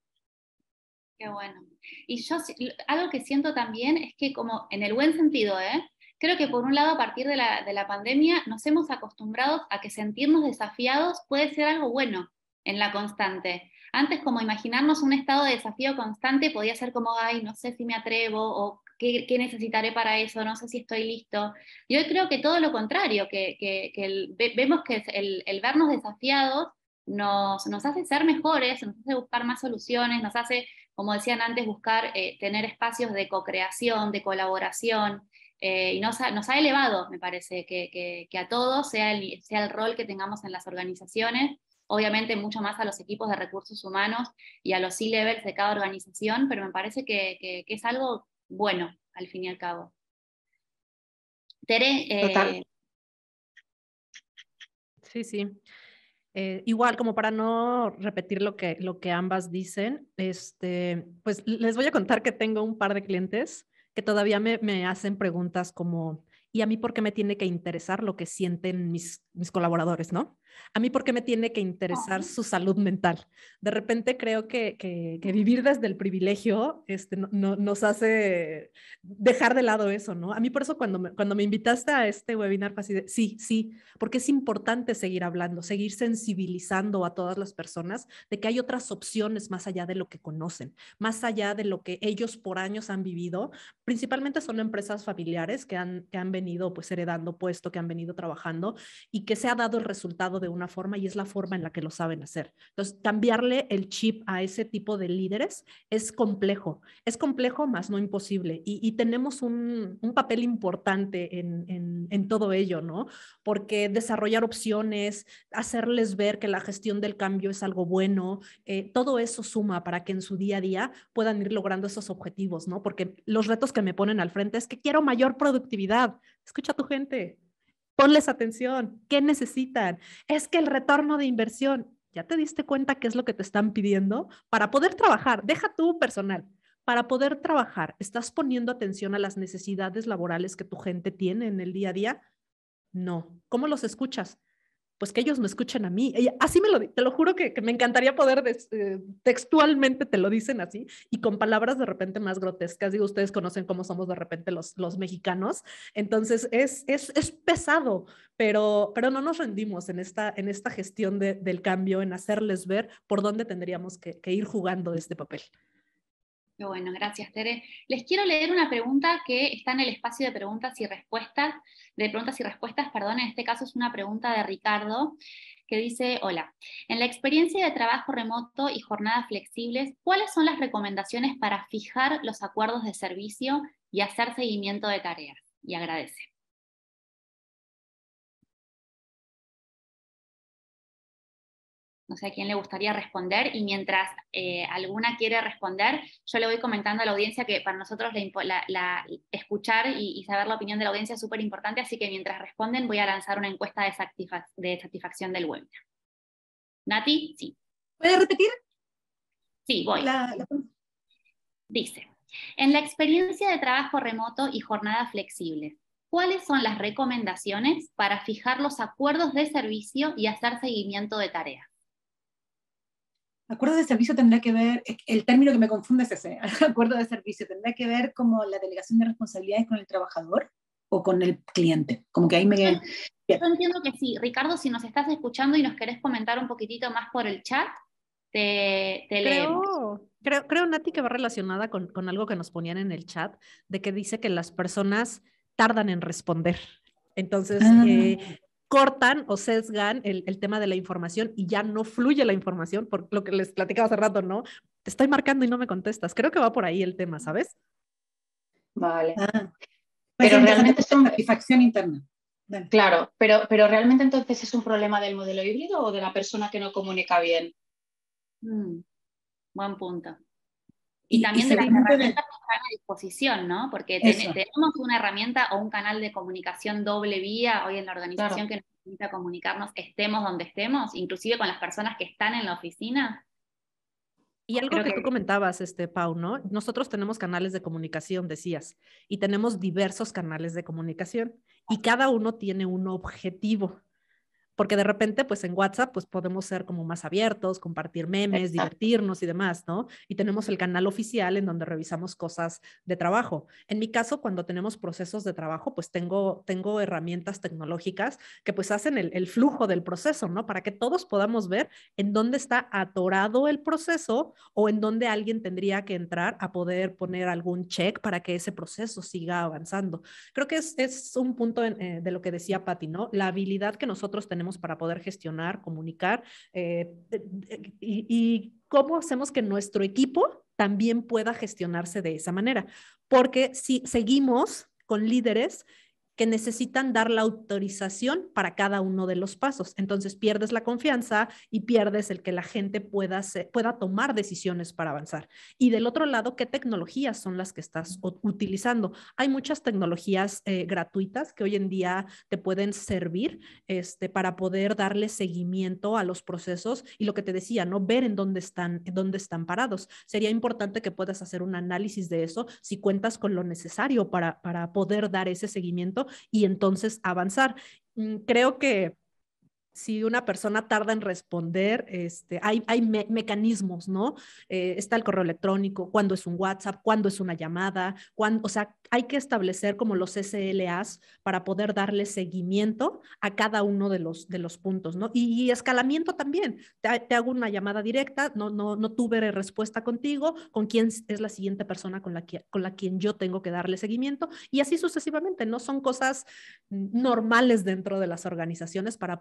Qué bueno. Y yo algo que siento también es que como en el buen sentido, ¿eh? Creo que por un lado, a partir de la, de la pandemia, nos hemos acostumbrado a que sentirnos desafiados puede ser algo bueno en la constante. Antes, como imaginarnos un estado de desafío constante podía ser como, ay, no sé si me atrevo, o qué, qué necesitaré para eso, no sé si estoy listo. Yo creo que todo lo contrario, que, que, que el, vemos que el, el vernos desafiados nos, nos hace ser mejores, nos hace buscar más soluciones, nos hace, como decían antes, buscar eh, tener espacios de co-creación, de colaboración. Eh, y nos ha, nos ha elevado, me parece, que, que, que a todos, sea el, sea el rol que tengamos en las organizaciones, obviamente mucho más a los equipos de recursos humanos y a los C-levels de cada organización, pero me parece que, que, que es algo bueno, al fin y al cabo. Tere. Eh... Total. Sí, sí. Eh, igual, como para no repetir lo que, lo que ambas dicen, este, pues les voy a contar que tengo un par de clientes que todavía me, me hacen preguntas como, ¿y a mí por qué me tiene que interesar lo que sienten mis, mis colaboradores, no? ¿A mí por qué me tiene que interesar su salud mental? De repente creo que, que, que vivir desde el privilegio este, no, no, nos hace dejar de lado eso, ¿no? A mí por eso cuando me, cuando me invitaste a este webinar fue así de, sí, sí, porque es importante seguir hablando, seguir sensibilizando a todas las personas de que hay otras opciones más allá de lo que conocen, más allá de lo que ellos por años han vivido. Principalmente son empresas familiares que han, que han venido pues heredando puesto, que han venido trabajando y que se ha dado el resultado de una forma y es la forma en la que lo saben hacer. Entonces, cambiarle el chip a ese tipo de líderes es complejo. Es complejo, más no imposible. Y, y tenemos un, un papel importante en, en, en todo ello, ¿no? Porque desarrollar opciones, hacerles ver que la gestión del cambio es algo bueno, eh, todo eso suma para que en su día a día puedan ir logrando esos objetivos, ¿no? Porque los retos que me ponen al frente es que quiero mayor productividad. Escucha a tu gente. Ponles atención. ¿Qué necesitan? Es que el retorno de inversión, ¿ya te diste cuenta qué es lo que te están pidiendo? Para poder trabajar, deja tú personal. Para poder trabajar, ¿estás poniendo atención a las necesidades laborales que tu gente tiene en el día a día? No. ¿Cómo los escuchas? Pues que ellos me escuchen a mí. Así me lo, te lo juro que, que me encantaría poder, des, eh, textualmente te lo dicen así y con palabras de repente más grotescas. Digo, ustedes conocen cómo somos de repente los, los mexicanos. Entonces es, es, es pesado, pero, pero no nos rendimos en esta, en esta gestión de, del cambio, en hacerles ver por dónde tendríamos que, que ir jugando este papel. Qué bueno, gracias, Tere. Les quiero leer una pregunta que está en el espacio de preguntas y respuestas, de preguntas y respuestas, perdón, en este caso es una pregunta de Ricardo, que dice, hola, en la experiencia de trabajo remoto y jornadas flexibles, ¿cuáles son las recomendaciones para fijar los acuerdos de servicio y hacer seguimiento de tareas? Y agradece. No sé a quién le gustaría responder, y mientras eh, alguna quiere responder, yo le voy comentando a la audiencia que para nosotros la, la, la, escuchar y, y saber la opinión de la audiencia es súper importante, así que mientras responden voy a lanzar una encuesta de, satisfac de satisfacción del webinar. Nati, sí. ¿Puedes repetir? Sí, voy. La, la... Dice, en la experiencia de trabajo remoto y jornadas flexibles, ¿cuáles son las recomendaciones para fijar los acuerdos de servicio y hacer seguimiento de tareas? Acuerdo de servicio tendrá que ver, el término que me confunde es ese, acuerdo de servicio, tendrá que ver como la delegación de responsabilidades con el trabajador o con el cliente, como que ahí me... Yo, yo entiendo que sí. Ricardo, si nos estás escuchando y nos querés comentar un poquitito más por el chat, te, te leemos. Creo, creo, creo, Nati, que va relacionada con, con algo que nos ponían en el chat, de que dice que las personas tardan en responder. Entonces, ah. eh, cortan o sesgan el, el tema de la información y ya no fluye la información, por lo que les platicaba hace rato, ¿no? Te estoy marcando y no me contestas. Creo que va por ahí el tema, ¿sabes? Vale. Ah, pues pero realmente es una satisfacción interna. Vale. Claro, pero, pero realmente entonces es un problema del modelo híbrido o de la persona que no comunica bien. Mm, buen punto. Y, y también y de las herramientas que están a disposición, ¿no? Porque ten, tenemos una herramienta o un canal de comunicación doble vía hoy en la organización, claro, que nos permita comunicarnos, estemos donde estemos, inclusive con las personas que están en la oficina. Y algo que, que tú comentabas, este, Pau, ¿no? Nosotros tenemos canales de comunicación, decías, y tenemos diversos canales de comunicación, y cada uno tiene un objetivo. Porque de repente, pues en WhatsApp, pues podemos ser como más abiertos, compartir memes, exacto, divertirnos y demás, ¿no? Y tenemos el canal oficial en donde revisamos cosas de trabajo. En mi caso, cuando tenemos procesos de trabajo, pues tengo, tengo herramientas tecnológicas que pues hacen el, el flujo del proceso, ¿no? Para que todos podamos ver en dónde está atorado el proceso o en dónde alguien tendría que entrar a poder poner algún check para que ese proceso siga avanzando. Creo que es, es un punto en, eh, de lo que decía Pati, ¿no? La habilidad que nosotros tenemos para poder gestionar, comunicar eh, y, y cómo hacemos que nuestro equipo también pueda gestionarse de esa manera. Porque si seguimos con líderes que necesitan dar la autorización para cada uno de los pasos. Entonces pierdes la confianza y pierdes el que la gente pueda, ser, pueda tomar decisiones para avanzar. Y del otro lado, ¿qué tecnologías son las que estás utilizando? Hay muchas tecnologías eh, gratuitas que hoy en día te pueden servir este, para poder darle seguimiento a los procesos y lo que te decía, ¿no? Ver en dónde están, en dónde están parados. Sería importante que puedas hacer un análisis de eso si cuentas con lo necesario para, para poder dar ese seguimiento y entonces avanzar. Creo que si una persona tarda en responder, este, hay, hay me mecanismos, ¿no? Eh, está el correo electrónico, cuándo es un WhatsApp, cuándo es una llamada, cuándo, o sea, hay que establecer como los S L As para poder darle seguimiento a cada uno de los, de los puntos, ¿no? Y, y escalamiento también. Te, te hago una llamada directa, no, no, no tuve respuesta contigo, con quién es la siguiente persona con la, que, con la quien yo tengo que darle seguimiento, y así sucesivamente, ¿no? Son cosas normales dentro de las organizaciones para poder tener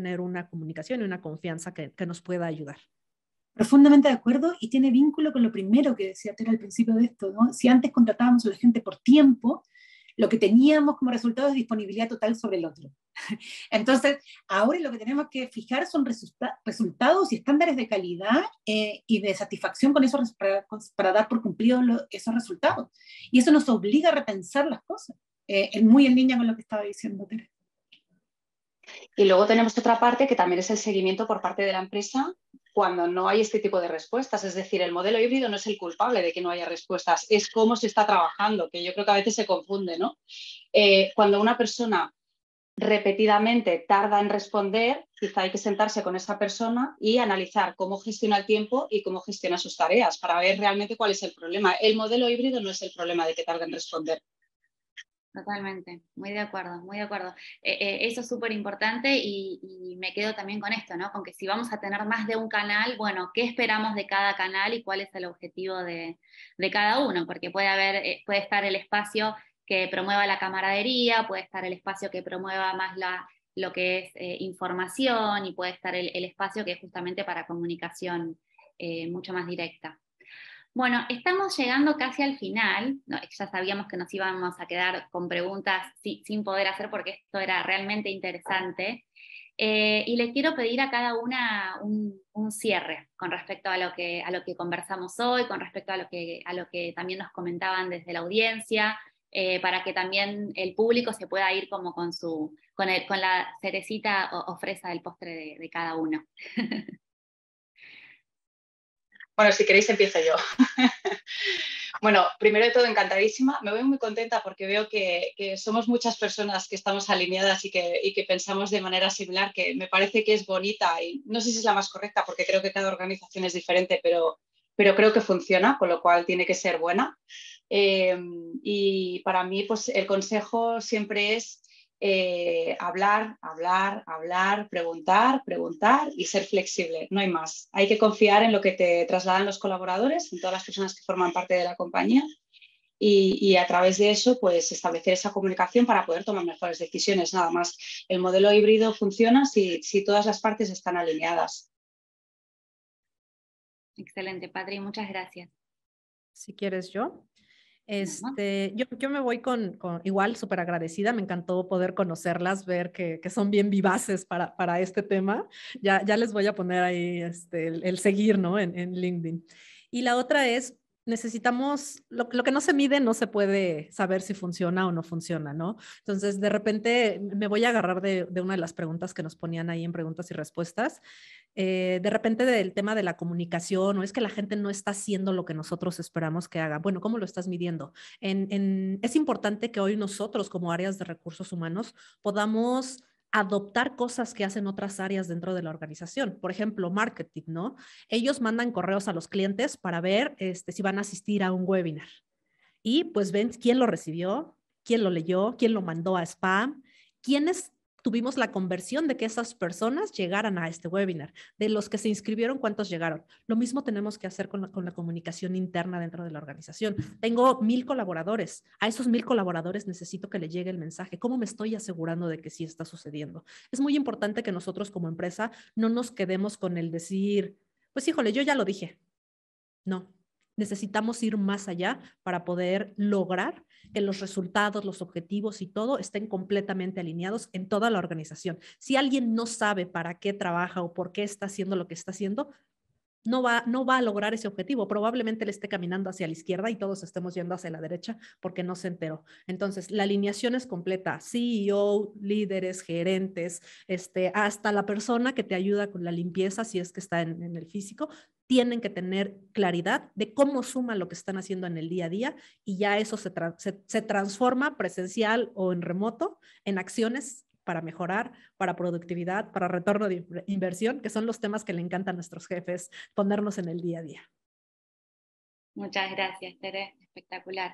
tener una comunicación y una confianza que, que nos pueda ayudar. Profundamente de acuerdo, y tiene vínculo con lo primero que decía Tere al principio de esto, ¿no? Si antes contratábamos a la gente por tiempo, lo que teníamos como resultado es disponibilidad total sobre el otro. Entonces, ahora lo que tenemos que fijar son resulta resultados y estándares de calidad eh, y de satisfacción con esos, para, para dar por cumplidos esos resultados. Y eso nos obliga a repensar las cosas, eh, muy en línea con lo que estaba diciendo Tere. Y luego tenemos otra parte que también es el seguimiento por parte de la empresa cuando no hay este tipo de respuestas. Es decir, el modelo híbrido no es el culpable de que no haya respuestas, es cómo se está trabajando, que yo creo que a veces se confunde, ¿no? Eh, cuando una persona repetidamente tarda en responder, quizá hay que sentarse con esa persona y analizar cómo gestiona el tiempo y cómo gestiona sus tareas para ver realmente cuál es el problema. El modelo híbrido no es el problema de que tarde en responder. Totalmente, muy de acuerdo, muy de acuerdo. Eh, eh, eso es súper importante y, y me quedo también con esto, ¿no? Con que si vamos a tener más de un canal, bueno, ¿qué esperamos de cada canal y cuál es el objetivo de, de cada uno? Porque puede haber, eh, puede estar el espacio que promueva la camaradería, puede estar el espacio que promueva más la, lo que es eh, información y puede estar el, el espacio que es justamente para comunicación eh, mucho más directa. Bueno, estamos llegando casi al final, no, ya sabíamos que nos íbamos a quedar con preguntas sin, sin poder hacer porque esto era realmente interesante, eh, y le quiero pedir a cada una un, un cierre con respecto a lo, que, a lo que conversamos hoy, con respecto a lo que, a lo que también nos comentaban desde la audiencia, eh, para que también el público se pueda ir como con, su, con, el, con la cerecita o, o fresa del postre de, de cada uno. Bueno, si queréis empiezo yo. Bueno, primero de todo, encantadísima. Me voy muy contenta porque veo que, que somos muchas personas que estamos alineadas y que, y que pensamos de manera similar, que me parece que es bonita y no sé si es la más correcta porque creo que cada organización es diferente, pero, pero creo que funciona, con lo cual tiene que ser buena. Eh, y para mí, pues el consejo siempre es Eh, hablar, hablar, hablar, preguntar, preguntar y ser flexible, no hay más. Hay que confiar en lo que te trasladan los colaboradores, en todas las personas que forman parte de la compañía y, y a través de eso pues establecer esa comunicación para poder tomar mejores decisiones, nada más. El modelo híbrido funciona si, si todas las partes están alineadas. Excelente, Patri, muchas gracias. Si quieres yo. Este, yo, yo me voy con, con igual súper agradecida, me encantó poder conocerlas, ver que, que son bien vivaces para, para este tema. Ya, ya les voy a poner ahí este, el, el seguir, ¿no? En, en LinkedIn. Y la otra es, necesitamos, lo, lo que no se mide no se puede saber si funciona o no funciona, ¿no? Entonces, de repente me voy a agarrar de, de una de las preguntas que nos ponían ahí en preguntas y respuestas. Eh, de repente del tema de la comunicación, o es que la gente no está haciendo lo que nosotros esperamos que haga. Bueno, ¿cómo lo estás midiendo? En, en, es importante que hoy nosotros como áreas de recursos humanos podamos adoptar cosas que hacen otras áreas dentro de la organización. Por ejemplo, marketing, ¿no? Ellos mandan correos a los clientes para ver este, si van a asistir a un webinar. Y pues ven quién lo recibió, quién lo leyó, quién lo mandó a spam, quiénes tuvimos la conversión de que esas personas llegaran a este webinar. De los que se inscribieron, ¿cuántos llegaron? Lo mismo tenemos que hacer con la, con la comunicación interna dentro de la organización. Tengo mil colaboradores. A esos mil colaboradores necesito que le llegue el mensaje. ¿Cómo me estoy asegurando de que sí está sucediendo? Es muy importante que nosotros como empresa no nos quedemos con el decir, pues híjole, yo ya lo dije. No. Necesitamos ir más allá para poder lograr que los resultados, los objetivos y todo estén completamente alineados en toda la organización. Si alguien no sabe para qué trabaja o por qué está haciendo lo que está haciendo, no va, no va a lograr ese objetivo. Probablemente le esté caminando hacia la izquierda y todos estemos yendo hacia la derecha porque no se enteró. Entonces, la alineación es completa. C E O, líderes, gerentes, este, hasta la persona que te ayuda con la limpieza, si es que está en, en el físico, tienen que tener claridad de cómo suma lo que están haciendo en el día a día y ya eso se, tra se, se transforma presencial o en remoto en acciones para mejorar, para productividad, para retorno de inversión, que son los temas que le encantan a nuestros jefes ponernos en el día a día. Muchas gracias, Tere, espectacular.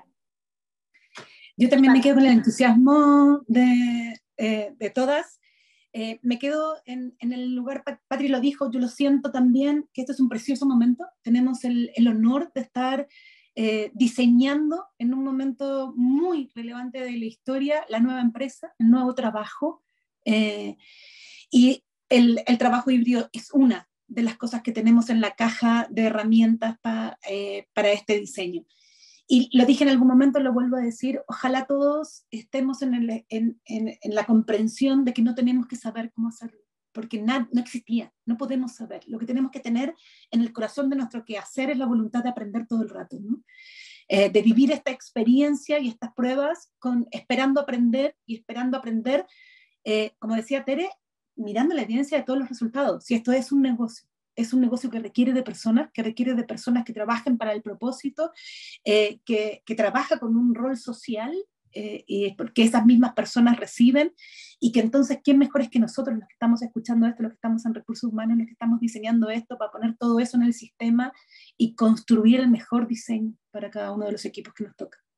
Yo también me quedo con el entusiasmo de, eh, de todas. Eh, me quedo en, en el lugar, Patri lo dijo, yo lo siento también, que este es un precioso momento. Tenemos el, el honor de estar eh, diseñando en un momento muy relevante de la historia la nueva empresa, el nuevo trabajo. Eh, y el, el trabajo híbrido es una de las cosas que tenemos en la caja de herramientas pa, eh, para este diseño. Y lo dije en algún momento, lo vuelvo a decir, ojalá todos estemos en, el, en, en, en la comprensión de que no tenemos que saber cómo hacerlo, porque nada, no existía, no podemos saber. Lo que tenemos que tener en el corazón de nuestro quehacer es la voluntad de aprender todo el rato, ¿no? Eh, de vivir esta experiencia y estas pruebas con, esperando aprender y esperando aprender, eh, como decía Tere, mirando la evidencia de todos los resultados. Si esto es un negocio, es un negocio que requiere de personas, que requiere de personas que trabajen para el propósito, eh, que, que trabaja con un rol social, eh, y porque esas mismas personas reciben, y que entonces, ¿quién mejor es que nosotros, los que estamos escuchando esto, los que estamos en recursos humanos, los que estamos diseñando esto, para poner todo eso en el sistema y construir el mejor diseño para cada uno de los equipos que nos toca?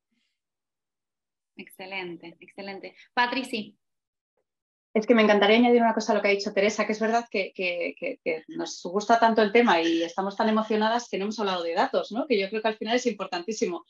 Excelente, excelente. Patri, sí. Es que me encantaría añadir una cosa a lo que ha dicho Teresa, que es verdad que, que, que, que nos gusta tanto el tema y estamos tan emocionadas que no hemos hablado de datos, ¿no? Que yo creo que al final es importantísimo.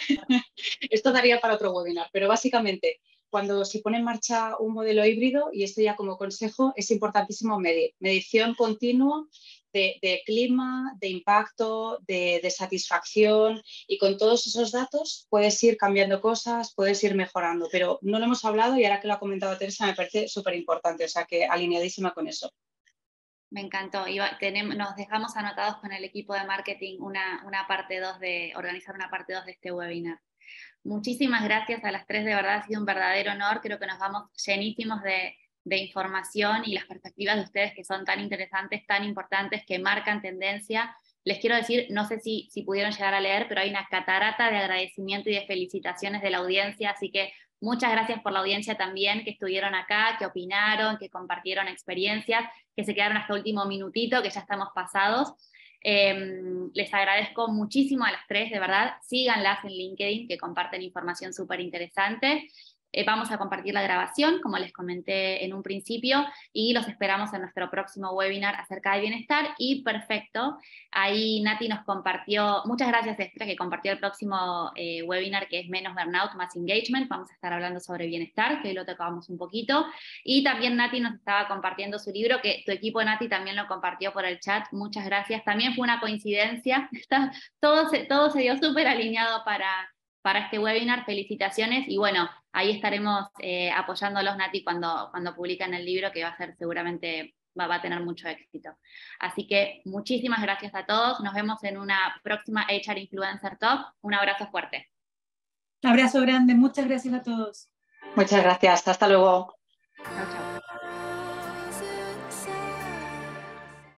Esto daría para otro webinar, pero básicamente cuando se pone en marcha un modelo híbrido, y esto ya como consejo, es importantísimo medir. Medición continua de, de clima, de impacto, de, de satisfacción, y con todos esos datos puedes ir cambiando cosas, puedes ir mejorando, pero no lo hemos hablado y ahora que lo ha comentado Teresa me parece súper importante, o sea que alineadísima con eso. Me encantó. Iba, tenemos, nos dejamos anotados con el equipo de marketing una, una parte dos de, organizar una parte dos de este webinar. Muchísimas gracias a las tres, de verdad ha sido un verdadero honor, creo que nos vamos llenísimos de, de información y las perspectivas de ustedes que son tan interesantes, tan importantes, que marcan tendencia. Les quiero decir, no sé si, si pudieron llegar a leer, pero hay una catarata de agradecimiento y de felicitaciones de la audiencia, así que muchas gracias por la audiencia también, que estuvieron acá, que opinaron, que compartieron experiencias, que se quedaron hasta último minutito, que ya estamos pasados. Eh, les agradezco muchísimo a las tres, de verdad, síganlas en LinkedIn, que comparten información súper interesante. Eh, vamos a compartir la grabación, como les comenté en un principio, y los esperamos en nuestro próximo webinar acerca de bienestar. Y perfecto, ahí Nati nos compartió, muchas gracias Esther, que compartió el próximo eh, webinar, que es menos burnout, más engagement. Vamos a estar hablando sobre bienestar, que hoy lo tocamos un poquito, y también Nati nos estaba compartiendo su libro, que tu equipo Nati también lo compartió por el chat. Muchas gracias, también fue una coincidencia. Está, todo, se, todo se dio súper alineado para para este webinar. Felicitaciones, y bueno, ahí estaremos eh, apoyándolos, Nati, cuando, cuando publiquen el libro, que va a ser seguramente, va, va a tener mucho éxito. Así que muchísimas gracias a todos, nos vemos en una próxima H R Influencer Talk. Un abrazo fuerte. Abrazo grande, muchas gracias a todos. Muchas gracias, hasta luego. Chao, chao.